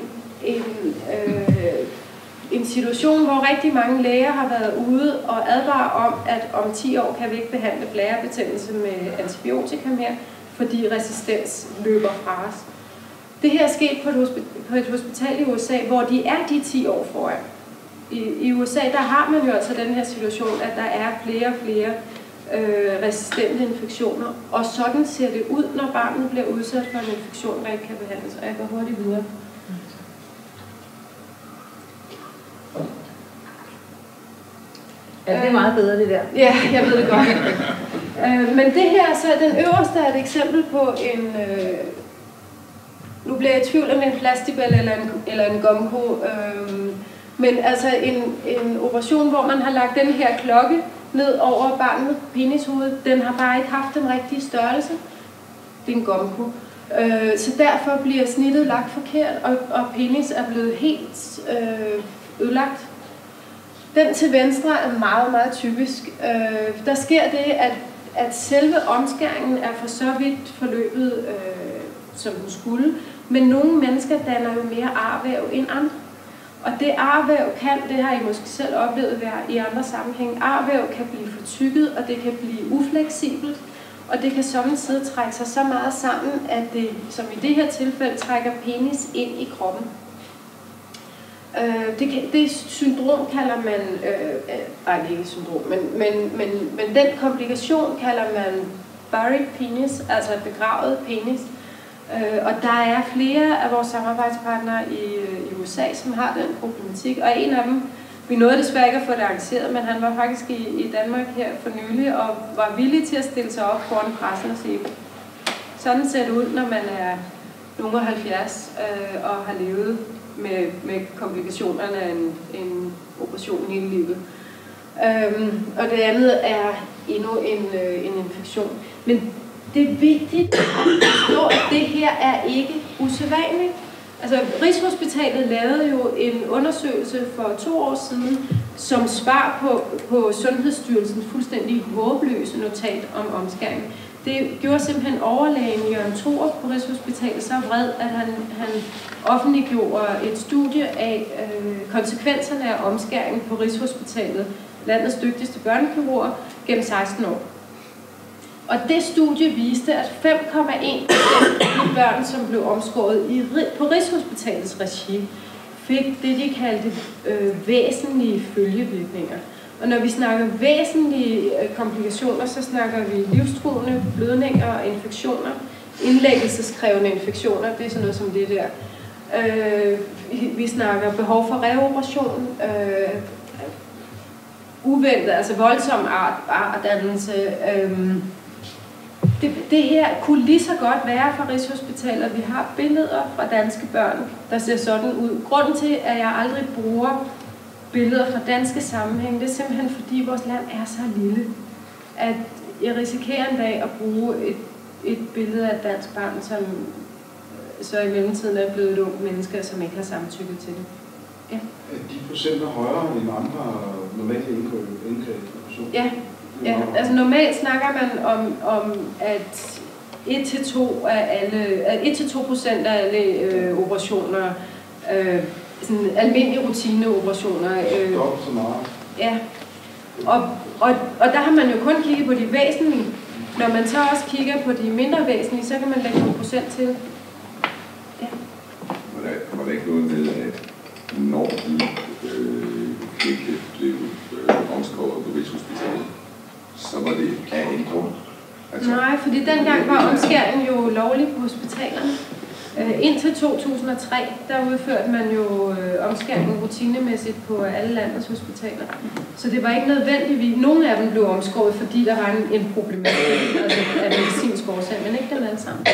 en situation, hvor rigtig mange læger har været ude og advarer om, at om 10 år kan vi ikke behandle blærebetændelse med antibiotika mere, fordi resistens løber fra os. Det her er sket på et hospital i USA, hvor de er de 10 år foran. I USA, der har man jo altså den her situation, at der er flere og flere resistente infektioner, og sådan ser det ud, når barnet bliver udsat for en infektion, der ikke kan behandles. Og jeg går hurtigt videre. Ja, det er meget bedre, det der. Ja, jeg ved det godt. Men det her, så den øverste er et eksempel på en... nu bliver jeg i tvivl, om det er en plastibæl eller en gomko. Men altså en operation, hvor man har lagt den her klokke ned over barnet, penishovedet. Den har bare ikke haft den rigtige størrelse. Det er en gomko. Så derfor bliver snittet lagt forkert, og penis er blevet helt ødelagt. Den til venstre er meget, meget typisk. Der sker det, at selve omskæringen er for så vidt forløbet, som den skulle. Men nogle mennesker danner jo mere arvæv end andre. Og det arvæv kan, det har I måske selv oplevet i andre sammenhænge, arvæv kan blive fortykket, og det kan blive ufleksibelt. og det kan samtidig trække sig så meget sammen, at det, som i det her tilfælde, trækker penis ind i kroppen. Det syndrom kalder man, nej, det er ikke syndrom, men den komplikation kalder man buried penis, altså begravet penis. Og der er flere af vores samarbejdspartnere i USA, som har den problematik, og en af dem, vi nåede desværre ikke at få det arrangeret, men han var faktisk i Danmark her for nylig, og var villig til at stille sig op foran pressen og sige, sådan ser det ud, når man er nogle 70 og har levet med komplikationerne af en operation hele livet. Og det andet er endnu en infektion. Men det er vigtigt at forstå, at det her er ikke usædvanligt. Altså, Rigshospitalet lavede jo en undersøgelse for 2 år siden, som svar på Sundhedsstyrelsens fuldstændig håbløse notat om omskæring. Det gjorde simpelthen overlægen Jørgen Thorup på Rigshospitalet så vred, at han offentliggjorde et studie af konsekvenserne af omskæring på Rigshospitalet, landets dygtigste børnekirurger, gennem 16 år. Og det studie viste, at 5,1% af de børn, som blev omskåret på Rigshospitalets regi, fik det, de kaldte væsentlige følgevirkninger. Og når vi snakker væsentlige komplikationer, så snakker vi livstruende blødninger og infektioner, indlæggelseskrævende infektioner, det er sådan noget som det der. Vi snakker behov for reoperation, uventet, altså voldsom artdannelse. Det her kunne lige så godt være fra Rigshospitalet. Vi har billeder fra danske børn, der ser sådan ud. Grunden til, at jeg aldrig bruger billeder fra danske sammenhæng, det er simpelthen fordi vores land er så lille, at jeg risikerer en dag at bruge et billede af et dansk barn, som så i mellemtiden er blevet et ung menneske, som ikke har samtykket til det. Ja. Er de procenter højere end andre normale indgreb? Ja, altså normalt snakker man om at 1-2% af alle operationer, sådan almindelige rutineoperationer. Så meget. Ja, og der har man jo kun kigget på de væsentlige. Når man så også kigger på de mindre væsentlige, så kan man lægge nogle procent til. Ja. Var der ikke noget med, at når de ikke blev omskåret på Rigshospitalet, så var det af en grund? Altså, nej, fordi dengang var omskæring jo lovlig på hospitalerne. Indtil 2003, der udførte man jo omskæring rutinemæssigt på alle landets hospitaler. Så det var ikke nødvendigvis. Nogle af dem blev omskåret, fordi der var en problematik, altså af medicinsk årsag, men ikke dem alle sammen.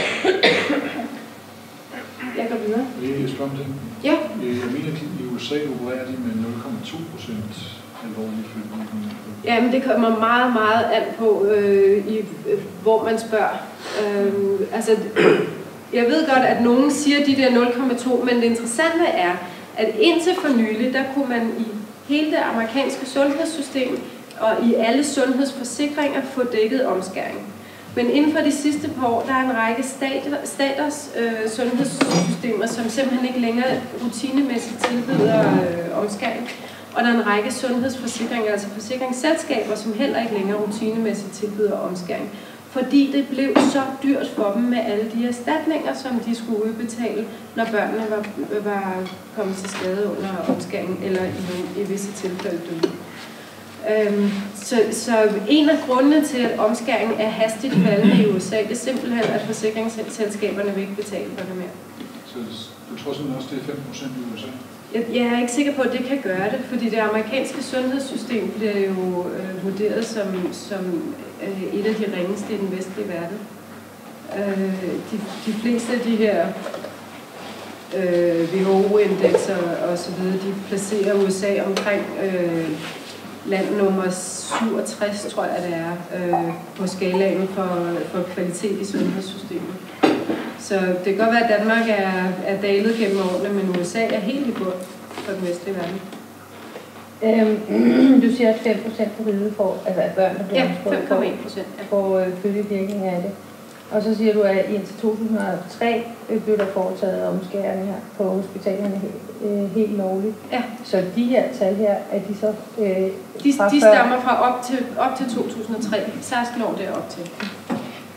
Jeg går videre. Jeg spørger om det. Ja. Jeg mener, at i USA opererer de med 0,2% alvorlige følgevirkninger. Ja, men det kommer meget, meget an på, hvor man spørger. Altså, jeg ved godt, at nogen siger de der 0,2, men det interessante er, at indtil for nylig, der kunne man i hele det amerikanske sundhedssystem og i alle sundhedsforsikringer få dækket omskæring. Men inden for de sidste par år, der er en række staters sundhedssystemer, som simpelthen ikke længere rutinemæssigt tilbyder omskæring. Og der er en række sundhedsforsikringer, altså forsikringsselskaber, som heller ikke længere rutinemæssigt tilbyder omskæring. Fordi det blev så dyrt for dem med alle de erstatninger, som de skulle udbetale, når børnene var kommet til skade under omskæring, eller i visse tilfælde døde. Så en af grundene til, at omskæring er hastigt faldende i USA, det er simpelthen, at forsikringsselskaberne vil ikke betale for det mere. Så du tror simpelthen også, det er 5% i USA? Jeg er ikke sikker på, at det kan gøre det, fordi det amerikanske sundhedssystem bliver jo vurderet som et af de ringeste i den vestlige verden. De fleste af de her WHO-indekser og så videre, de placerer USA omkring land nummer 67, tror jeg det er, på skalaen for kvalitet i sundhedssystemet. Så det kan godt være, at Danmark er dalet gennem årene, men USA er helt i bund for den vestlige verden. Du siger, at 5% på riget får, altså at børn, der bliver omskåret, 5,1%, får følgevirkning af det. Og så siger du, at indtil 2003 blev der foretaget omskæringer på hospitalerne helt lovligt. Ja. Så de her tal her, er de så de stammer fra op til 2003, 16 år derop til.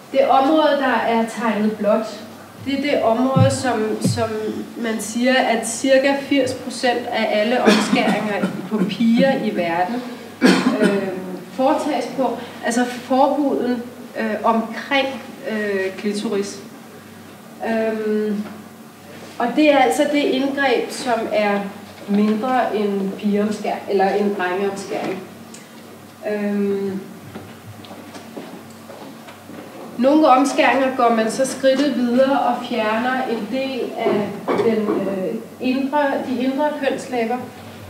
Det område, der er tegnet blåt, det er det område, som man siger, at ca. 80% af alle omskæringer på piger i verden foretages på, altså forhuden omkring klitoris. Og det er altså det indgreb, som er mindre end pigeomskæring, eller en drengeomskæring. Nogle omskæringer går man så skridtet videre og fjerner en del af de indre kønslæber.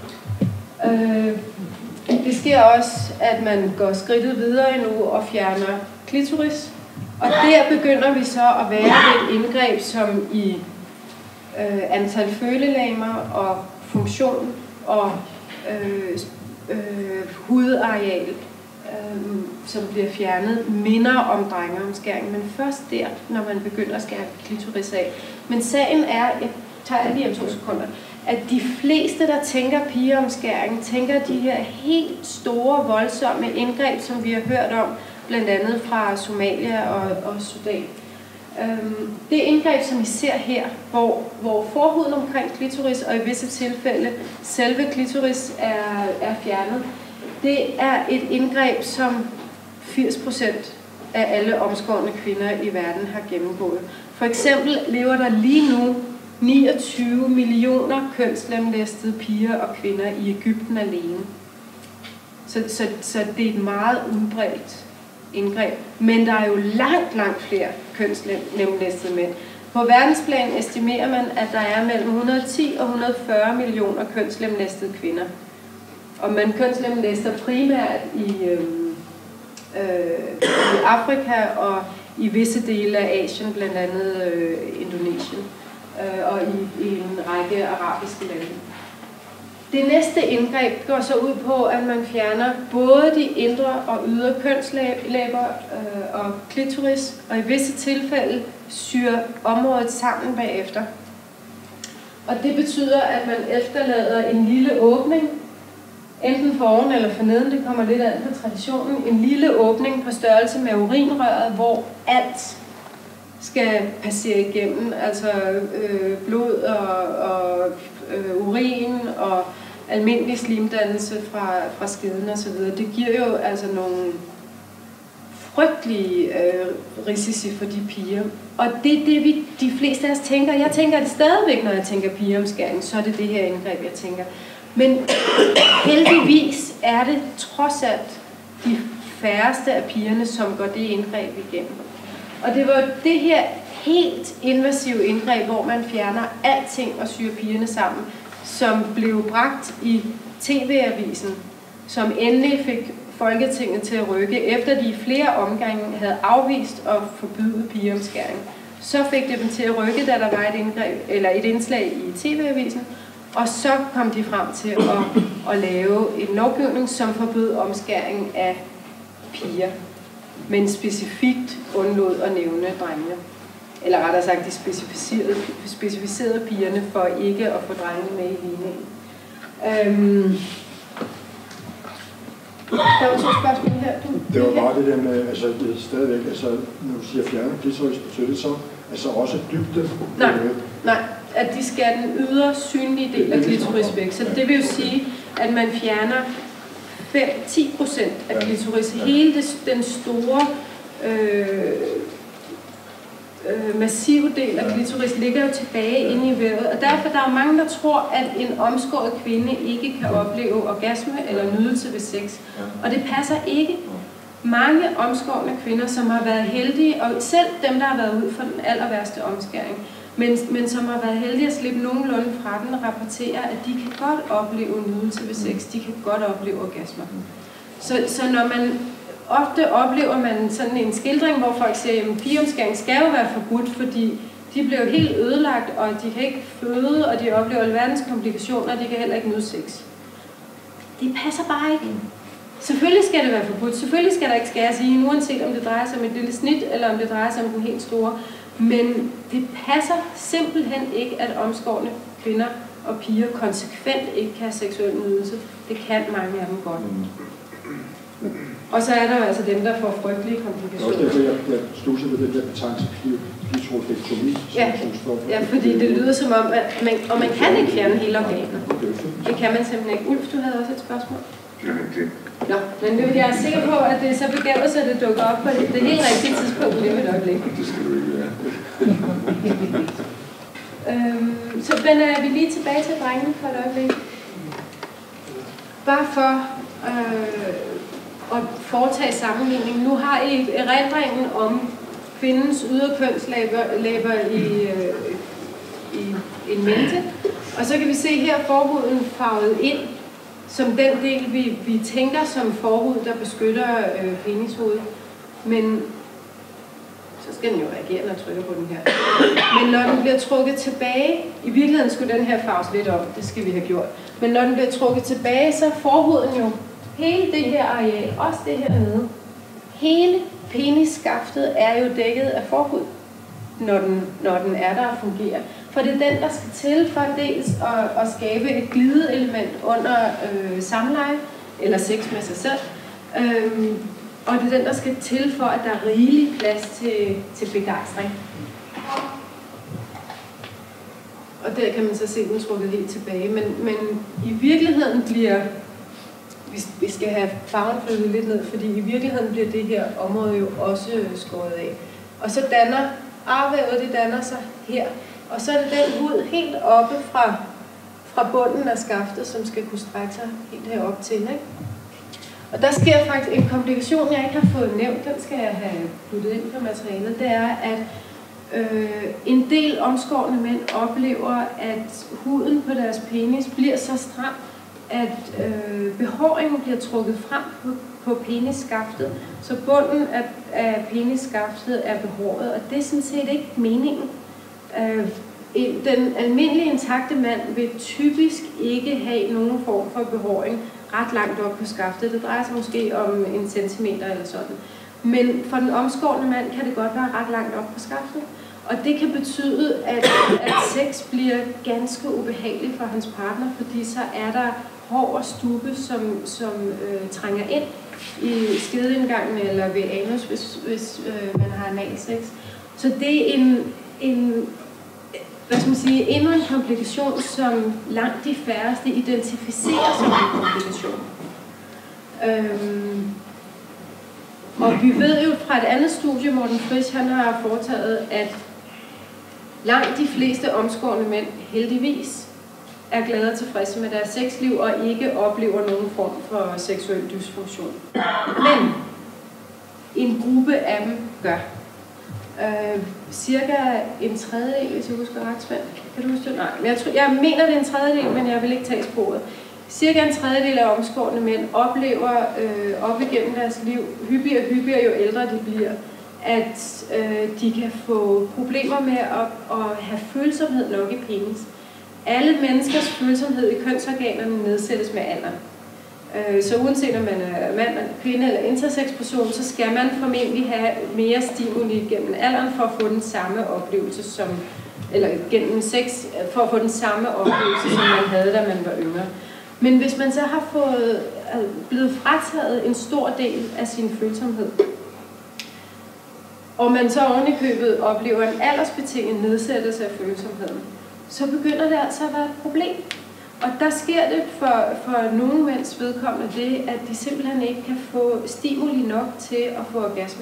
Det sker også, at man går skridtet videre endnu og fjerner klitoris. Og der begynder vi så at være et indgreb, som i antal følelegemer og funktion og hudareal, som bliver fjernet, minder om drengeomskæring, men først der, når man begynder at skære klitoris af. Men sagen er, jeg tager lige om 2 sekunder, at de fleste, der tænker pigeomskæring, tænker de her helt store, voldsomme indgreb, som vi har hørt om, blandt andet fra Somalia og Sudan. Det indgreb, som I ser her, hvor forhuden omkring klitoris, og i visse tilfælde selve klitoris er fjernet, det er et indgreb, som 80% af alle omskårne kvinder i verden har gennemgået. For eksempel lever der lige nu 29 millioner kønslemlæstede piger og kvinder i Egypten alene. Så det er et meget udbredt indgreb. Men der er jo langt flere kønslemlæstede mænd. På verdensplan estimerer man, at der er mellem 110 og 140 millioner kønslemlæstede kvinder. Og man kønslemlæster primært i Afrika og i visse dele af Asien, blandt andet Indonesien, og i en række arabiske lande. Det næste indgreb går så ud på, at man fjerner både de indre og ydre kønslæber og klitoris, og i visse tilfælde syr området sammen bagefter. Og det betyder, at man efterlader en lille åbning, enten for oven eller for neden, det kommer lidt an på traditionen, en lille åbning på størrelse med urinrøret, hvor alt skal passere igennem, altså blod og urin og almindelig slimdannelse fra skeden osv. Det giver jo altså nogle frygtelige risici for de piger. Og det er det, de fleste af os tænker. Jeg tænker det stadigvæk, når jeg tænker pigeomskæring, så er det det her indgreb, jeg tænker. Men heldigvis er det trods alt de færreste af pigerne, som går det indgreb igennem. Og det var det her helt invasive indgreb, hvor man fjerner alting og syr pigerne sammen, som blev bragt i TV-avisen, som endelig fik Folketinget til at rykke, efter de i flere omgange havde afvist at forbyde pigeomskæring. Så fik det dem til at rykke, da der var et indslag i TV-avisen, og så kom de frem til at lave en lovgivning, som forbød omskæring af piger, men specifikt undlod at nævne drengene. Eller rettere sagt, de specificerede pigerne for ikke at få drengene med i ligningen. Der var 2 spørgsmål her. Det var bare det der med, altså det er stadigvæk, altså når du siger fjerne klitoris, betyder det så altså også dybde? Nej, at de skal den ydre synlige del af klitoris væk. Så det vil jo sige, at man fjerner 10% af klitoris. Hele den store massive del af klitoris ligger jo tilbage inde i vævet, og derfor der er mange, der tror, at en omskåret kvinde ikke kan opleve orgasme eller nydelse ved sex. Og det passer ikke. Mange omskårne kvinder, som har været heldige, og selv dem, der har været ud for den aller værste omskæring, men som har været heldige at slippe nogenlunde fra den, rapporterer, at de kan godt opleve nydelse ved sex, de kan godt opleve orgasmer. Så når man ofte oplever man sådan en skildring, hvor folk siger, at pigeomskæring skal jo være forbudt, fordi de bliver helt ødelagt, og de kan ikke føde, og de oplever alverdens komplikationer, og de kan heller ikke nyde sex. Det passer bare ikke. Selvfølgelig skal det være forbudt. Selvfølgelig skal der ikke skæres i, uanset om det drejer sig om et lille snit, eller om det drejer sig om den helt store. Men det passer simpelthen ikke, at omskårne kvinder og piger konsekvent ikke kan have seksuel nydelse. Det kan mange af dem godt. Og så er der jo altså dem, der får frygtelige komplikationer. Det er også derfor, jeg stusser ved den der betegnelse klitorodektomi. Ja, fordi det lyder som om, at man kan ikke fjerne hele organet. Det kan man simpelthen ikke. Ulf, du havde også et spørgsmål. Ja, det. Nå, men nu jeg er sikker på, at det er så begavet, så det dukker op på det helt rigtige tidspunkt lige med et øjeblik. Det skal du ikke være. Så vender vi lige tilbage til drengene for et øjeblik. Bare for at foretage sammenligning. Nu har I erindringen om kvindens ydre kønslæber i mente. Og så kan vi se her forhuden farvet ind som den del, vi tænker som forhud, der beskytter penishovedet. Men så skal den jo reagere, når jeg trykker på den her. Men når den bliver trukket tilbage, i virkeligheden skulle den her farves lidt om, det skal vi have gjort. Men når den bliver trukket tilbage, så er forhuden jo hele det her areal, også det her nede. Hele penisskaftet er jo dækket af forhud, når den er der og fungerer. For det er den, der skal til for dels at skabe et glideelement under samleje, eller sex med sig selv. Og det er den, der skal til for, at der er rigelig plads til begejstring. Og der kan man så se den trukket helt tilbage. Men i virkeligheden bliver, vi skal have farven flyttet lidt ned, fordi i virkeligheden bliver det her område jo også skåret af. Og så danner arvævet, det danner sig her. Og så er det den hud helt oppe fra bunden af skaftet, som skal kunne strække sig helt herop til, ikke? Og der sker faktisk en komplikation, jeg ikke har fået nævnt, den skal jeg have puttet ind på materialet, det er, at en del omskårne mænd oplever, at huden på deres penis bliver så stram, at behåringen bliver trukket frem på penisskaftet, så bunden af penisskaftet er behåret, og det er sådan set ikke meningen. Den almindelige intakte mand vil typisk ikke have nogen form for behåring ret langt op på skaftet. Det drejer sig måske om 1 centimeter eller sådan. Men for den omskårne mand kan det godt være ret langt op på skaftet. Og det kan betyde, at sex bliver ganske ubehageligt for hans partner, fordi så er der hår og stube, som trænger ind i skedeindgangen eller ved anus, hvis man har analsex. Så det er endnu en komplikation, som langt de færreste identificerer som en komplikation. Og vi ved jo fra et andet studie, Morten Frisch, han har foretaget, at langt de fleste omskårne mænd heldigvis er glade og tilfredse med deres sexliv og ikke oplever nogen form for seksuel dysfunktion. Men en gruppe af dem gør. Cirka en tredjedel, hvis jeg husker ret, Svend. Kan du huske det? Nej, men jeg mener, det er en tredjedel, men jeg vil ikke tage sporet. Cirka en tredjedel af omskårne mænd oplever op igennem deres liv, hyppigere jo ældre de bliver, at de kan få problemer med at have følsomhed nok i penis. Alle menneskers følsomhed i kønsorganerne nedsættes med alder. Så uanset om man er mand, kvinde eller intersex-person, så skal man formentlig have mere stimuli gennem alderen for at få den samme oplevelse som, eller gennem sex for at få den samme oplevelse, som man havde, da man var yngre. Men hvis man så har blevet frataget en stor del af sin følsomhed, og man så oven i købet oplever en aldersbetinget nedsættelse af følsomheden, så begynder det altså at være et problem. Og der sker det for nogle mænds vedkommende det, at de simpelthen ikke kan få stimuli nok til at få orgasme.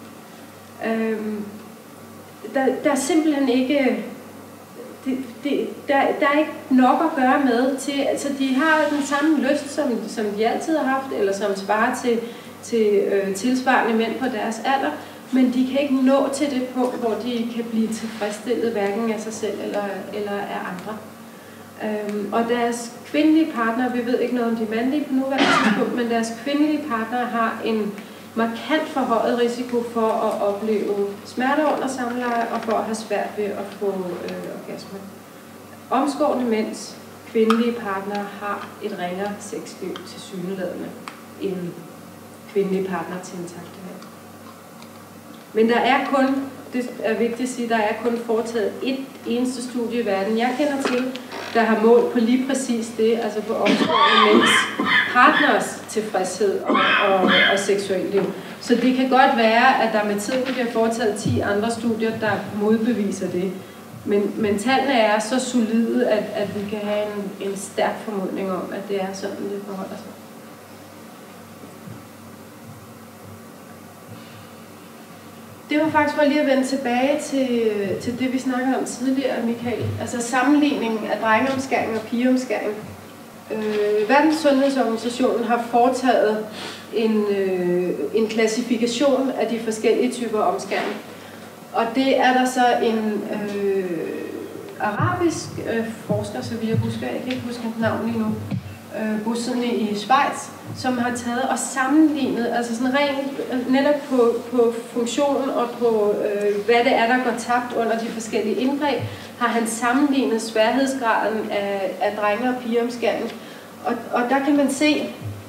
Der er simpelthen ikke... Der er ikke nok at gøre med til... Altså, de har den samme lyst, som de altid har haft, eller som svarer til tilsvarende mænd på deres alder, men de kan ikke nå til det punkt, hvor de kan blive tilfredsstillet hverken af sig selv eller af andre. Og deres kvindelige partnere, vi ved ikke noget om de mandlige på nuværende tidspunkt, men deres kvindelige partnere har en markant forhøjet risiko for at opleve smerter under samleje og for at have svært ved at få orgasme. Omskårne mænds kvindelige partnere har et ringere sexliv tilsyneladende end kvindelige partnere til intakte mænd. Men der er kun, det er vigtigt at sige, der er kun foretaget et eneste studie i verden, jeg kender til, der har målt på lige præcis det, altså på omskårne mænds partners tilfredshed og seksuelt liv. Så det kan godt være, at der med tiden bliver foretaget 10 andre studier, der modbeviser det. Men tallene er så solide, at vi kan have en stærk formodning om, at det er sådan, det forholder sig. Det var faktisk for lige at vende tilbage til det, vi snakkede om tidligere, Michael. Altså sammenligningen af drengeomskæring og pigeomskæring. Verdenssundhedsorganisationen har foretaget en klassifikation af de forskellige typer omskæring. Og det er der så en arabisk forsker, så vidt jeg husker, jeg kan ikke huske hans navn lige nu, bosiddende i Schweiz, som har taget og sammenlignet, altså sådan rent netop på funktionen og på hvad det er, der går tabt under de forskellige indgreb, har han sammenlignet sværhedsgraden af drenge- og pigeomskæring. Og der kan man se,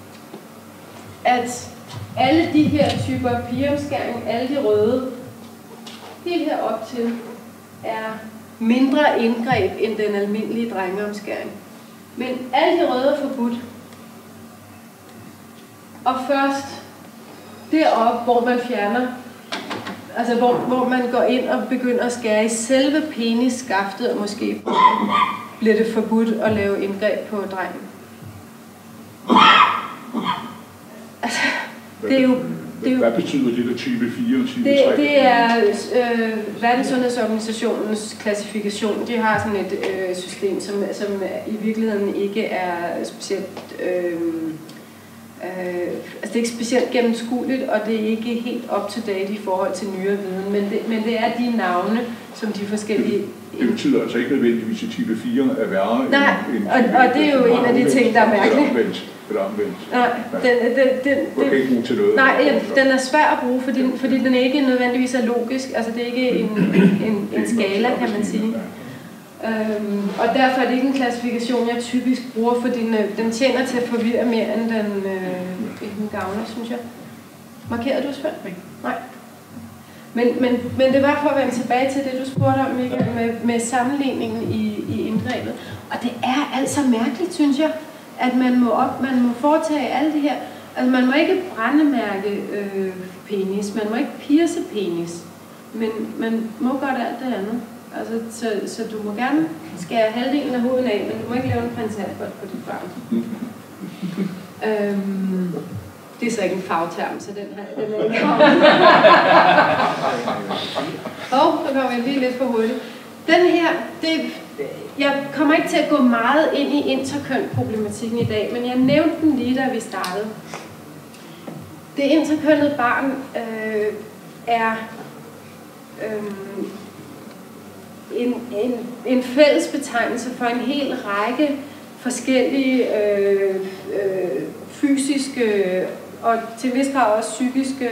at alle de her typer pigeomskæring, alle de røde, helt herop til, er mindre indgreb end den almindelige drengeomskæring. Men alle de røde er forbudt. Og først deroppe, hvor man fjerner, altså hvor man går ind og begynder at skære i selve penisskaftet, og måske bliver det forbudt at lave indgreb på drengen. Altså, det er jo... Hvad betyder det der type 4 og type 3? Det er Verdenssundhedsorganisationens klassifikation. De har sådan et system, som i virkeligheden ikke er specielt... altså det er ikke specielt gennemskueligt, og det er ikke helt up-to-date i forhold til nyere viden, men det er de navne, som de forskellige... Det betyder altså ikke nødvendigvis, at type 4 er værre end og det er jo en af de ting, der er mærkeligt. Eller omvendt. Nej, du kan ikke bruge til noget. Nej, den er svær at bruge, fordi den ikke nødvendigvis er logisk. Altså det er ikke en skala, kan man sige. Og derfor er det ikke en klassifikation, jeg typisk bruger, fordi den tjener til at forvirre mere, end den gavner, synes jeg. Markerede du spændt? Nej. Men det var for at vende tilbage til det, du spurgte om, Michael, med sammenligningen i indgrebet. Og det er altså mærkeligt, synes jeg, at man må foretage alle det her. Altså man må ikke brændemærke penis, man må ikke pierce penis, men man må godt alt det andet. Altså, så du må gerne skære halvdelen af hovedet af, men du må ikke lave en prins Albert på dit barn. Det er så ikke en fagterm, så den er ikke. Så kommer jeg lige lidt for hurtigt. Den her, jeg kommer ikke til at gå meget ind i interkøn-problematikken i dag, men jeg nævnte den lige, da vi startede. Det interkønnede barn er en fælles betegnelse for en hel række forskellige fysiske og til vis grad også psykiske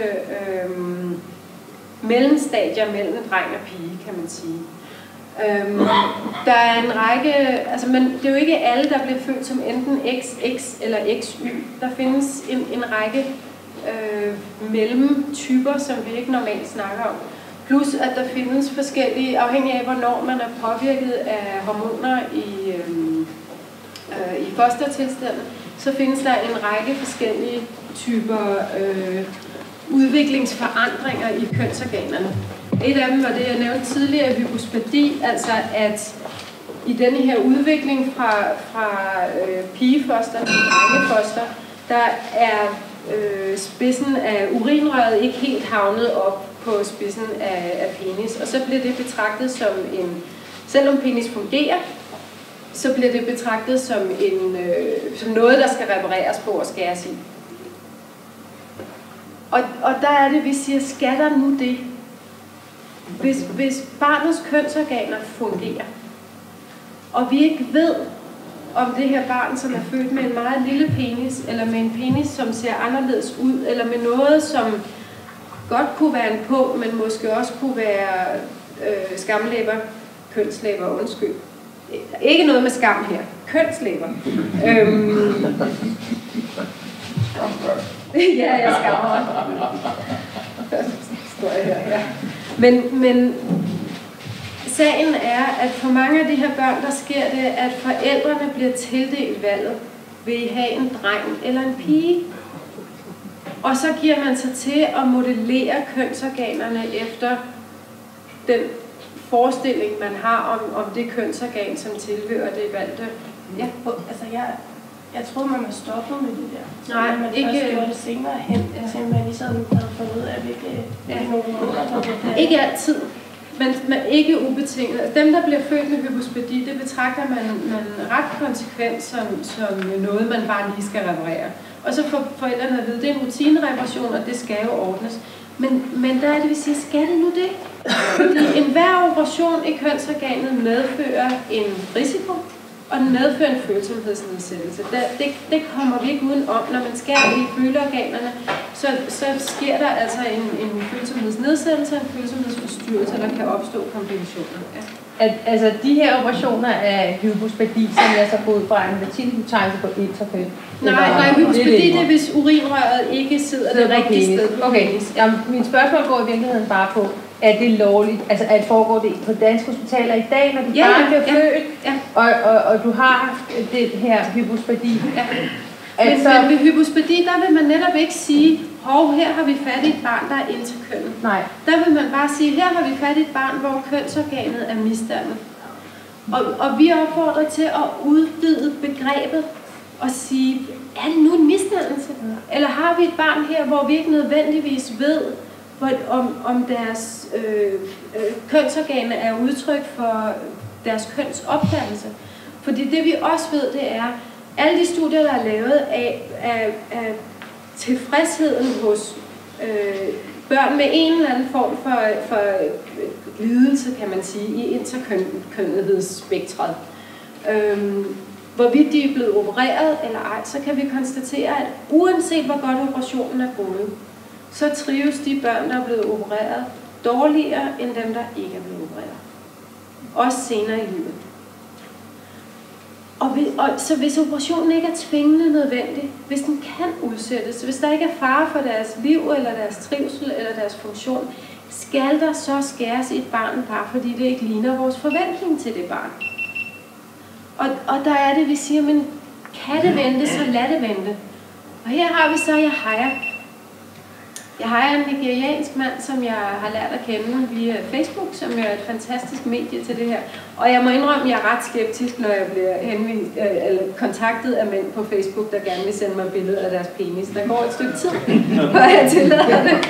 mellemstadier mellem dreng og pige, kan man sige. Der er en række, altså men det er jo ikke alle, der bliver født som enten XX eller XY. Der findes en række mellemtyper, som vi ikke normalt snakker om. Plus at der findes forskellige, afhængig af hvornår man er påvirket af hormoner i fostertilstanden, så findes der en række forskellige typer udviklingsforandringer i kønsorganerne. Et af dem var det, jeg nævnte tidligere, hypospadi, altså at i denne her udvikling fra pigefoster til drengefoster, der er spidsen af urinrøret ikke helt havnet op på spidsen af penis, og så bliver det betragtet som selvom penis fungerer, så bliver det betragtet som noget, der skal repareres på og skæres i. Og der er det, vi siger, skal der nu det? Hvis barnets kønsorganer fungerer, og vi ikke ved, om det her barn, som er født med en meget lille penis, eller med en penis, som ser anderledes ud, eller med noget, som godt kunne være en på, men måske også kunne være skamlæber, kønslæber, undskyld. Ikke noget med skam her. Kønslæber. Ja, jeg skammer. Står jeg her, ja. Men sagen er, at for mange af de her børn, der sker det, at forældrene bliver tildelt valget. Vil I have en dreng eller en pige? Og så giver man sig til at modellere kønsorganerne efter den forestilling, man har om det kønsorgan, som tilhører det valgte. Ja, altså jeg troede, man var stoppet med det der. Nej, man ikke. Først gjorde det senere hen, til man ligesom havde fundet ud af, hvilke nogle måder. Ikke altid, men ikke ubetinget. Dem, der bliver født med hypospadi, det betragter man ret konsekvent som noget, man bare lige skal reparere. Og så får forældrene at vide, det er en rutinereparation, og det skal jo ordnes. Men der er det, vi siger, skal det nu det? Fordi enhver operation i kønsorganet medfører en risiko, og den medfører en følsomhedsnedsættelse. Det kommer vi ikke uden om. Når man skærer i føleorganerne, så sker der altså en følsomhedsnedsættelse og en følsomhedsforstyrrelse, der kan opstå komplikationer. Ja. Altså de her operationer af hypospadi, som jeg så går ud fra en latinbetegnelse på interkøn. Nej, hypospadi det er, hvis urinrøret ikke sidder det rigtige sted. Okay, jamen, mit spørgsmål går i virkeligheden bare på, er det lovligt, altså at foregår det på danske hospitaler i dag, når de bare bliver født, og du har det her hypospadi? Ja. Altså, men ved hypospadi, der vil man netop ikke sige, her har vi fat i et barn, der er interkønnet. Nej. Der vil man bare sige, her har vi fat i et barn, hvor kønsorganet er misdannet. Og vi opfordrer til at udvide begrebet og sige, er det nu en misdannelse? Eller har vi et barn her, hvor vi ikke nødvendigvis ved, om deres kønsorganer er udtryk for deres kønsopfattelse? Fordi det vi også ved, det er, alle de studier, der er lavet af tilfredsheden hos børn med en eller anden form for lidelse, kan man sige, i interkønnethedsspektret. Hvorvidt de er blevet opereret eller ej, så kan vi konstatere, at uanset hvor godt operationen er gået, så trives de børn, der er blevet opereret, dårligere end dem, der ikke er blevet opereret. Også senere i livet. Så hvis operationen ikke er tvingende nødvendig, hvis den kan udsættes, hvis der ikke er fare for deres liv, eller deres trivsel, eller deres funktion, skal der så skæres i et barn bare fordi det ikke ligner vores forventning til det barn. Og der er det, vi siger, men kan det vente, så lad det vente. Og her har vi så Yahya. Yahya er en nigeriansk mand, som jeg har lært at kende via Facebook, som er et fantastisk medie til det her. Og jeg må indrømme, at jeg er ret skeptisk, når jeg bliver kontaktet af mænd på Facebook, der gerne vil sende mig billeder af deres penis. Der går et stykke tid, før jeg tillader det.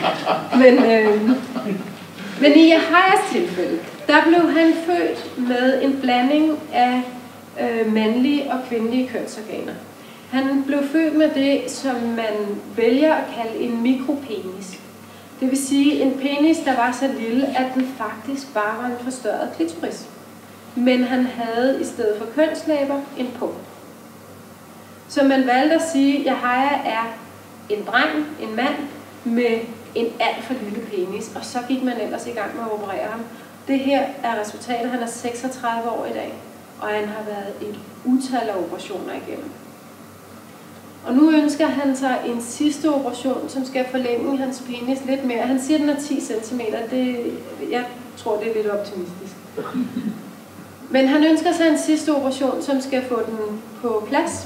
Men i Yahyas tilfælde, der blev han født med en blanding af mandlige og kvindelige kønsorganer. Han blev født med det, som man vælger at kalde en mikropenis. Det vil sige en penis, der var så lille, at den faktisk bare var en forstørret klitoris. Men han havde i stedet for kønslæber en pung. Så man valgte at sige, at Yahya er en dreng, en mand, med en alt for lille penis. Og så gik man ellers i gang med at operere ham. Det her er resultatet. Han er 36 år i dag, og han har været et utal af operationer igennem. Og nu ønsker han sig en sidste operation, som skal forlænge hans penis lidt mere. Han siger, den er 10 cm. Jeg tror, det er lidt optimistisk. Men han ønsker sig en sidste operation, som skal få den på plads,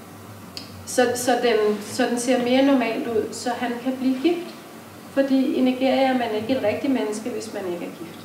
så den ser mere normalt ud, så han kan blive gift. Fordi i Nigeria er man ikke et rigtigt menneske, hvis man ikke er gift.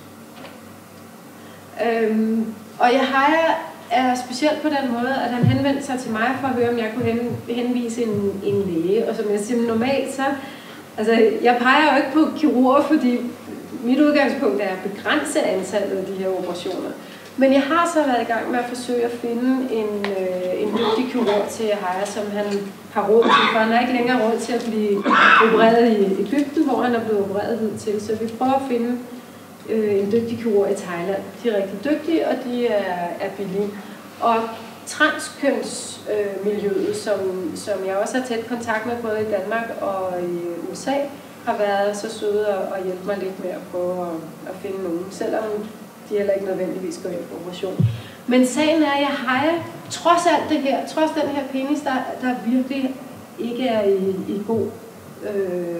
Og Yahya er specielt på den måde, at han henvendte sig til mig for at høre, om jeg kunne henvise en læge. Og som jeg siger, normalt så... Altså, jeg peger jo ikke på kirurger, fordi mit udgangspunkt er at begrænse antallet af de her operationer. Men jeg har så været i gang med at forsøge at finde en dygtig kirurg til Yahya, som han har råd til, for han har ikke længere råd til at blive opereret i Egypten, hvor han er blevet opereret hidtil. Så vi prøver at finde en dygtig kirurg i Thailand. De er rigtig dygtige, og de er billige. Og transkønsmiljøet, som jeg også har tæt kontakt med både i Danmark og i USA, har været så søde at hjælpe mig lidt med at prøve at finde nogen, selvom de heller ikke nødvendigvis går ind på operation. Men sagen er, at Yahya, trods alt det her, trods den her penis, der virkelig ikke er i god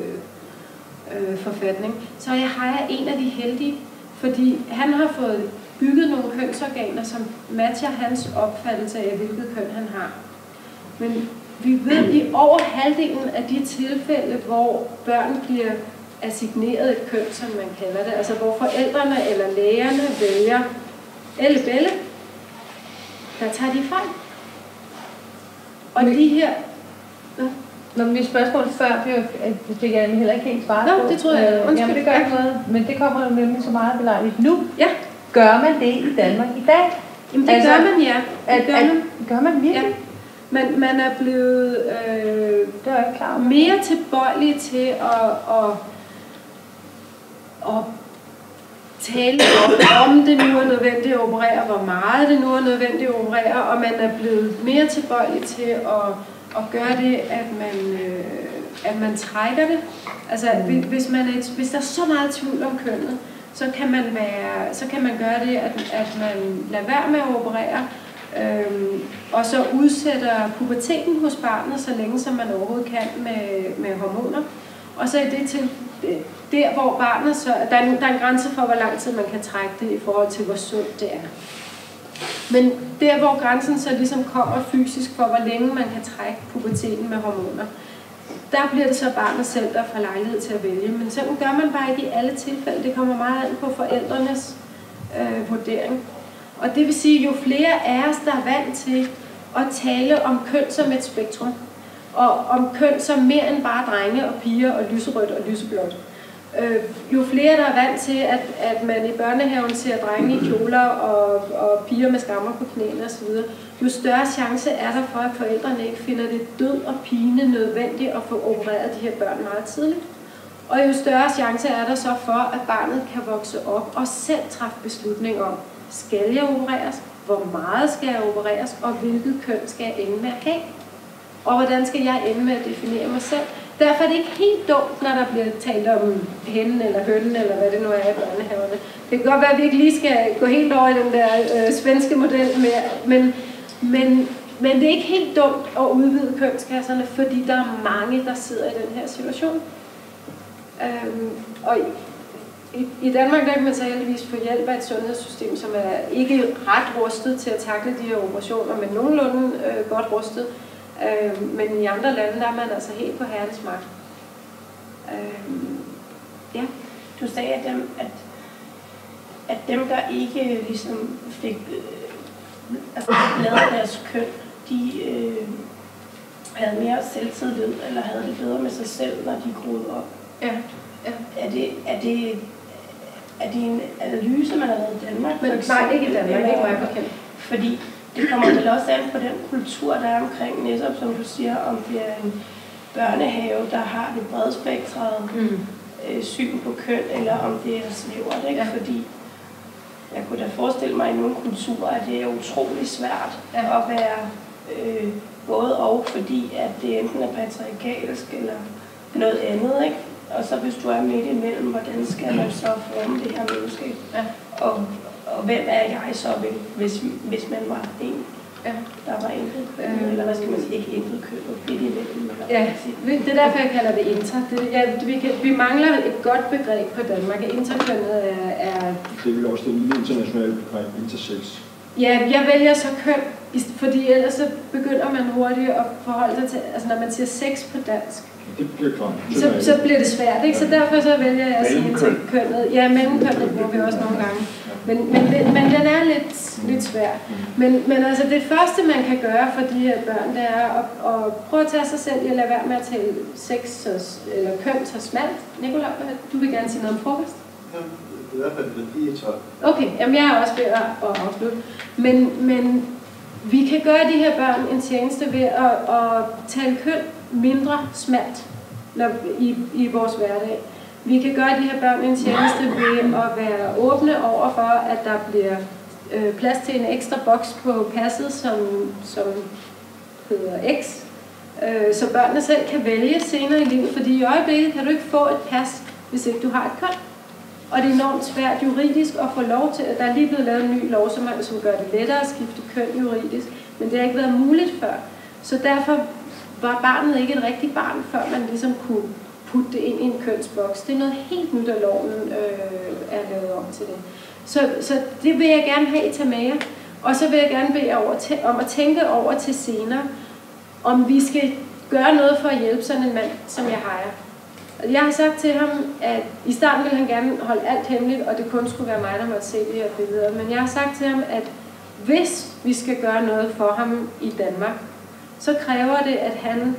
forfatning, så er Yahya en af de heldige, fordi han har fået bygget nogle kønsorganer, som matcher hans opfattelse af, hvilket køn han har. Men vi ved i over halvdelen af de tilfælde, hvor børn bliver assigneret et køn, som man kalder det, altså hvor forældrene eller lægerne vælger elle bælle, der tager de fejl. Og de her... Når mit spørgsmål før, det fik jeg heller ikke helt svaret på. Det tror jeg. Jamen, det gør ikke noget, men det kommer jo nemlig så meget belejligt nu. Ja. Gør man det i Danmark i dag? Jamen, det gør man, ja. Gør man virkelig? Ja. Man er blevet det er ikke klar. Mere tilbøjelig til at tale om det nu er nødvendigt at operere, hvor meget det nu er nødvendigt at operere, og man er blevet mere tilbøjelig til at gøre det, at man trækker det. Altså, hvis der er så meget tvivl om kønnet, så kan man gøre det, at man lader være med at operere, og så udsætter puberteten hos barnet, så længe som man overhovedet kan med hormoner. Og så er det til der, hvor barnet så... Der er en grænse for, hvor lang tid man kan trække det i forhold til, hvor sundt det er. Men der, hvor grænsen så ligesom kommer fysisk for, hvor længe man kan trække puberteten med hormoner, der bliver det så barnet selv, der får lejlighed til at vælge. Men sådan gør man bare ikke i alle tilfælde. Det kommer meget an på forældrenes vurdering. Og det vil sige, jo flere af os, der er vant til at tale om køn som et spektrum, og om køn som mere end bare drenge og piger og lyserødt og lyseblåt. Jo flere, der er vant til, at man i børnehaven ser drenge i kjoler og piger med skammer på knæene osv., jo større chance er der for, at forældrene ikke finder det død og pine nødvendigt at få opereret de her børn meget tidligt. Og jo større chance er der så for, at barnet kan vokse op og selv træffe beslutning om, skal jeg opereres, hvor meget skal jeg opereres, og hvilket køn skal jeg ende med at have, og hvordan skal jeg ende med at definere mig selv. Derfor er det ikke helt dumt, når der bliver talt om hende eller hønnen, eller hvad det nu er i børnehaverne. Det kan godt være, at vi ikke lige skal gå helt over i den der svenske model mere, men det er ikke helt dumt at udvide kønskasserne, fordi der er mange, der sidder i den her situation. Og i Danmark der kan man så heldigvis få hjælp af et sundhedssystem, som er ikke ret rustet til at takle de her operationer, men nogenlunde godt rustet. Men i andre lande, der er man altså helt på herrens magt. Ja. Du sagde, at dem, der ikke ligesom fik lavet deres køn, de havde mere selvtillid, eller havde det bedre med sig selv, når de groede op. Ja. Er det en analyse, man har lavet i Danmark? Men, nej, ikke i Danmark, ikke mig bekendt. Fordi det kommer vel også an på den kultur, der er omkring, netop som du siger, om det er en børnehave, der har det bredspektrede syn på køn, eller om det er snævert, ikke? Ja. Fordi jeg kunne da forestille mig i nogle kulturer, at det er utrolig svært at være både og, fordi at det enten er patriarkalsk eller noget andet, ikke? Og så hvis du er midt imellem, hvordan skal man så forme det her menneske? Ja. Og hvem er jeg så, hvis man var en, der var intet køn, eller hvad skal man sige, ikke intet køn, midt imellem? Ja, det er derfor, jeg kalder det inter. Vi mangler et godt begreb på Danmark. Interkønnet er... Det er vel også det internationale begreb, intersex. Ja, jeg vælger så køn, fordi ellers så begynder man hurtigt at forholde sig til, altså når man siger sex på dansk, det bliver klart. Så bliver det svært, ikke? Så derfor så vælger jeg at sige interkønnet. Ja, mellemkønnet bruger vi også nogle gange. Men den er lidt svær. Men altså det første, man kan gøre for de her børn, det er at prøve at tage sig selv i at lade være med at tale sex eller køn så smalt. Nicolaj, du vil gerne sige noget om frokost? Ja, i hvert fald det er 12. Okay, jamen jeg er også ved at afslutte. Men vi kan gøre de her børn en tjeneste ved at tale køn mindre smalt i vores hverdag. Vi kan gøre de her børn en tjeneste ved at være åbne over for, at der bliver plads til en ekstra boks på passet, som hedder X. Så børnene selv kan vælge senere i livet, fordi i øjeblikket kan du ikke få et pas, hvis ikke du har et køn. Og det er enormt svært juridisk at få lov til, der er lige blevet lavet en ny lov, som gør det lettere at skifte køn juridisk, men det har ikke været muligt før. Så derfor var barnet ikke et rigtigt barn, før man ligesom kunne putte det ind i en kønsboks. Det er noget helt nyt, at loven er lavet om til det. Så det vil jeg gerne have, I tager med jer. Og så vil jeg gerne bede jer om at tænke over til senere, om vi skal gøre noget for at hjælpe sådan en mand, som jeg har. Jeg har sagt til ham, at i starten ville han gerne holde alt hemmeligt, og det kun skulle være mig, der måtte se de her billeder. Men jeg har sagt til ham, at hvis vi skal gøre noget for ham i Danmark, så kræver det, at han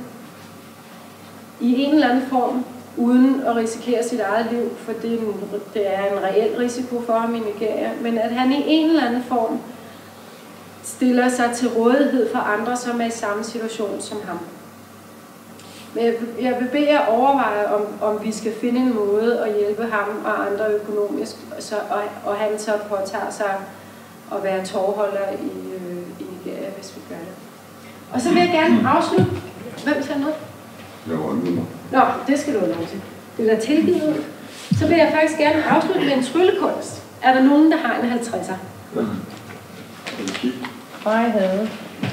i en eller anden form, uden at risikere sit eget liv, for det er en reel risiko for ham i Nigeria, men at han i en eller anden form stiller sig til rådighed for andre, som er i samme situation som ham. Men jeg vil bede jer overveje, om vi skal finde en måde at hjælpe ham og andre økonomisk, og han så påtager sig at være tovholder i Nigeria, hvis vi gør det. Og så vil jeg gerne afslutte. Hvem siger noget? Nå, det skal du have lov til. Det er tilgivet. Så vil jeg faktisk gerne afslutte med en tryllekunst. Er der nogen, der har en 50'er? Jeg havde.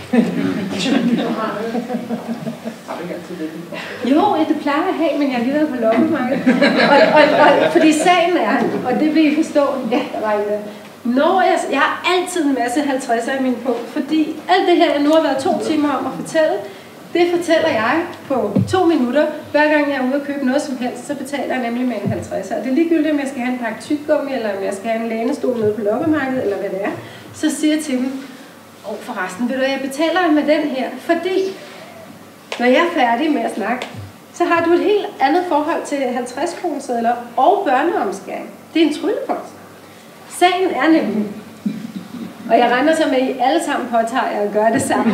Jo, det plejer jeg at have, men jeg har lige været på loppemarkedet. og fordi sagen er, og det vil I forstå, ja, der var ikke det. Når jeg har altid en masse 50'er i min punkt, fordi alt det her, jeg nu har været 2 timer om at fortælle, det fortæller jeg på 2 minutter. Hver gang jeg er ude og købe noget som helst, så betaler jeg nemlig med en 50'er. Det er ligegyldigt, om jeg skal have en pakke tyggegummi, eller om jeg skal have en lænestol nede på loppemarkedet, eller hvad det er. Så siger jeg til dem, forresten, ved du, jeg betaler med den her, fordi når jeg er færdig med at snakke, så har du et helt andet forhold til 50-kronesedler og børneomskæring. Det er en tryllekunst. Sagen er nemlig, og jeg regner så med, at I alle sammen påtager jer at gøre det samme.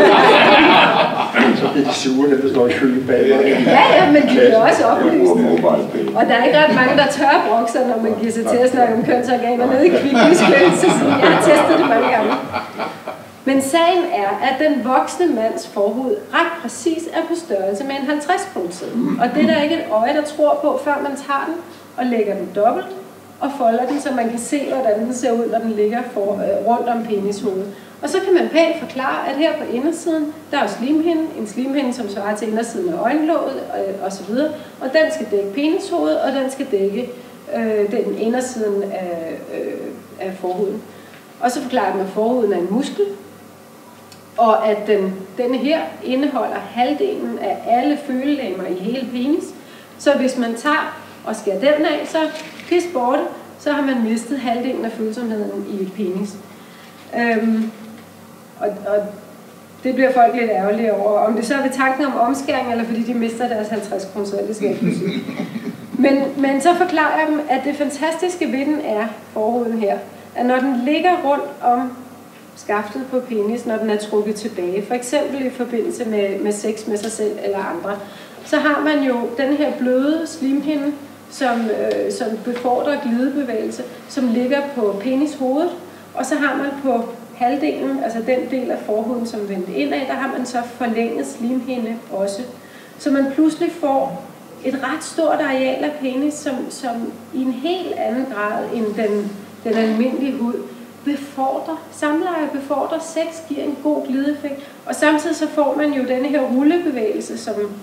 Så bliver de sure, når der står i kølen bag. Ja, men de bliver også oplyst. Og der er ikke ret mange, der tør brokke sig, når man giver sig til at snakke om kønsorganer nede i Kvickly's køn, så jeg har testet det mange gange. Men sagen er, at den voksne mands forhud ret præcis er på størrelse med en 50-kroneseddel. Og det er der ikke et øje, der tror på, før man tager den og lægger den dobbelt og folder den, så man kan se, hvordan den ser ud, når den ligger rundt om penishovedet. Og så kan man pænt forklare, at her på indersiden, der er slimhinde, en slimhinde, som svarer til indersiden af øjenlåget osv. Og den skal dække penishovedet, og den skal dække den indersiden af forhuden. Og så forklarer man, at forhuden er en muskel, og at denne her indeholder halvdelen af alle følelemmer i hele penis. Så hvis man tager og skærer den af, så pis borte, så har man mistet halvdelen af følsomheden i penis. Og det bliver folk lidt ærgerlige over. Om det så er ved tanken om omskæring, eller fordi de mister deres 50 kroner, så det skal jeg ikke sige. Men så forklarer jeg dem, at det fantastiske ved den er, forhuden her, at når den ligger rundt om skaftet på penis, når den er trukket tilbage, for eksempel i forbindelse med sex med sig selv eller andre, så har man jo den her bløde slimhinde, som befordrer glidebevægelse, som ligger på penishovedet, og så har man på halvdelen, altså den del af forhuden, som vendt indad, der har man så forlænget slimhinde også. Så man pludselig får et ret stort areal af penis, som i en helt anden grad end den almindelige hud befordrer samleje, befordrer sex, giver en god glideeffekt, og samtidig så får man jo denne her rullebevægelse,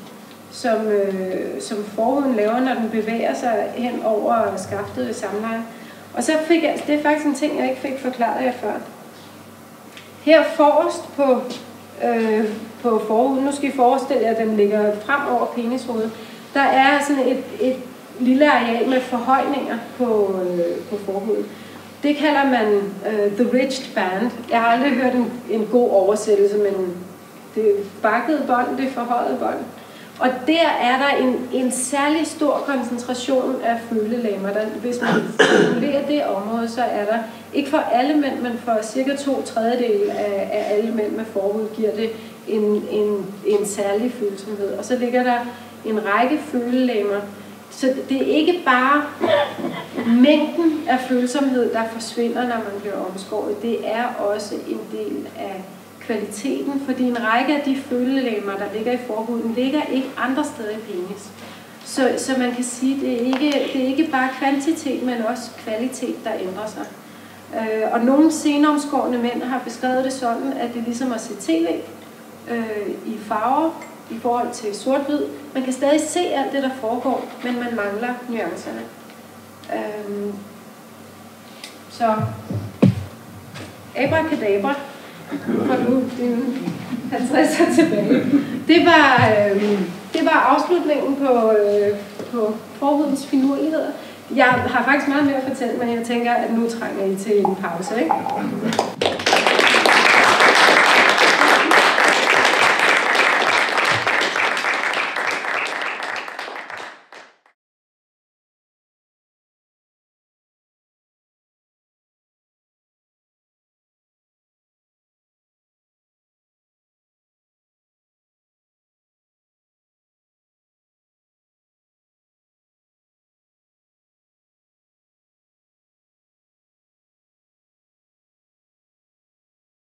som forhuden laver, når den bevæger sig hen over skaftet ved samleje. Og så fik jeg, det er faktisk en ting, jeg ikke fik forklaret jer før. Her forrest på forhuden, nu skal I forestille jer, at den ligger frem over penishovedet, der er sådan et lille areal med forhøjninger på forhuden. Det kalder man the ridged band. Jeg har aldrig hørt en god oversættelse, men det bakkede bånd, det forhøjede bånd. Og der er der en særlig stor koncentration af følelemmer. Hvis man stimulerer det område, så er der, ikke for alle mænd, men for cirka 2/3 af alle mænd med forhud, giver det en særlig følsomhed. Og så ligger der en række følelemmer. Så det er ikke bare mængden af følsomhed, der forsvinder, når man bliver omskåret. Det er også en del af kvaliteten, fordi en række af de følelemmer, der ligger i forhuden, ligger ikke andre steder i penis. Så man kan sige, at det er ikke bare kvantitet, men også kvalitet, der ændrer sig. Og nogle senomskårne mænd har beskrevet det sådan, at det er ligesom at se tv i farver, i forhold til sort-hvid. Man kan stadig se alt det, der foregår, men man mangler nuancerne. Så abracadabra, får du dine 50'er tilbage. Det var afslutningen på forhudens finurligheder. Jeg har faktisk meget mere at fortælle, men jeg tænker, at nu trænger I til en pause, ikke?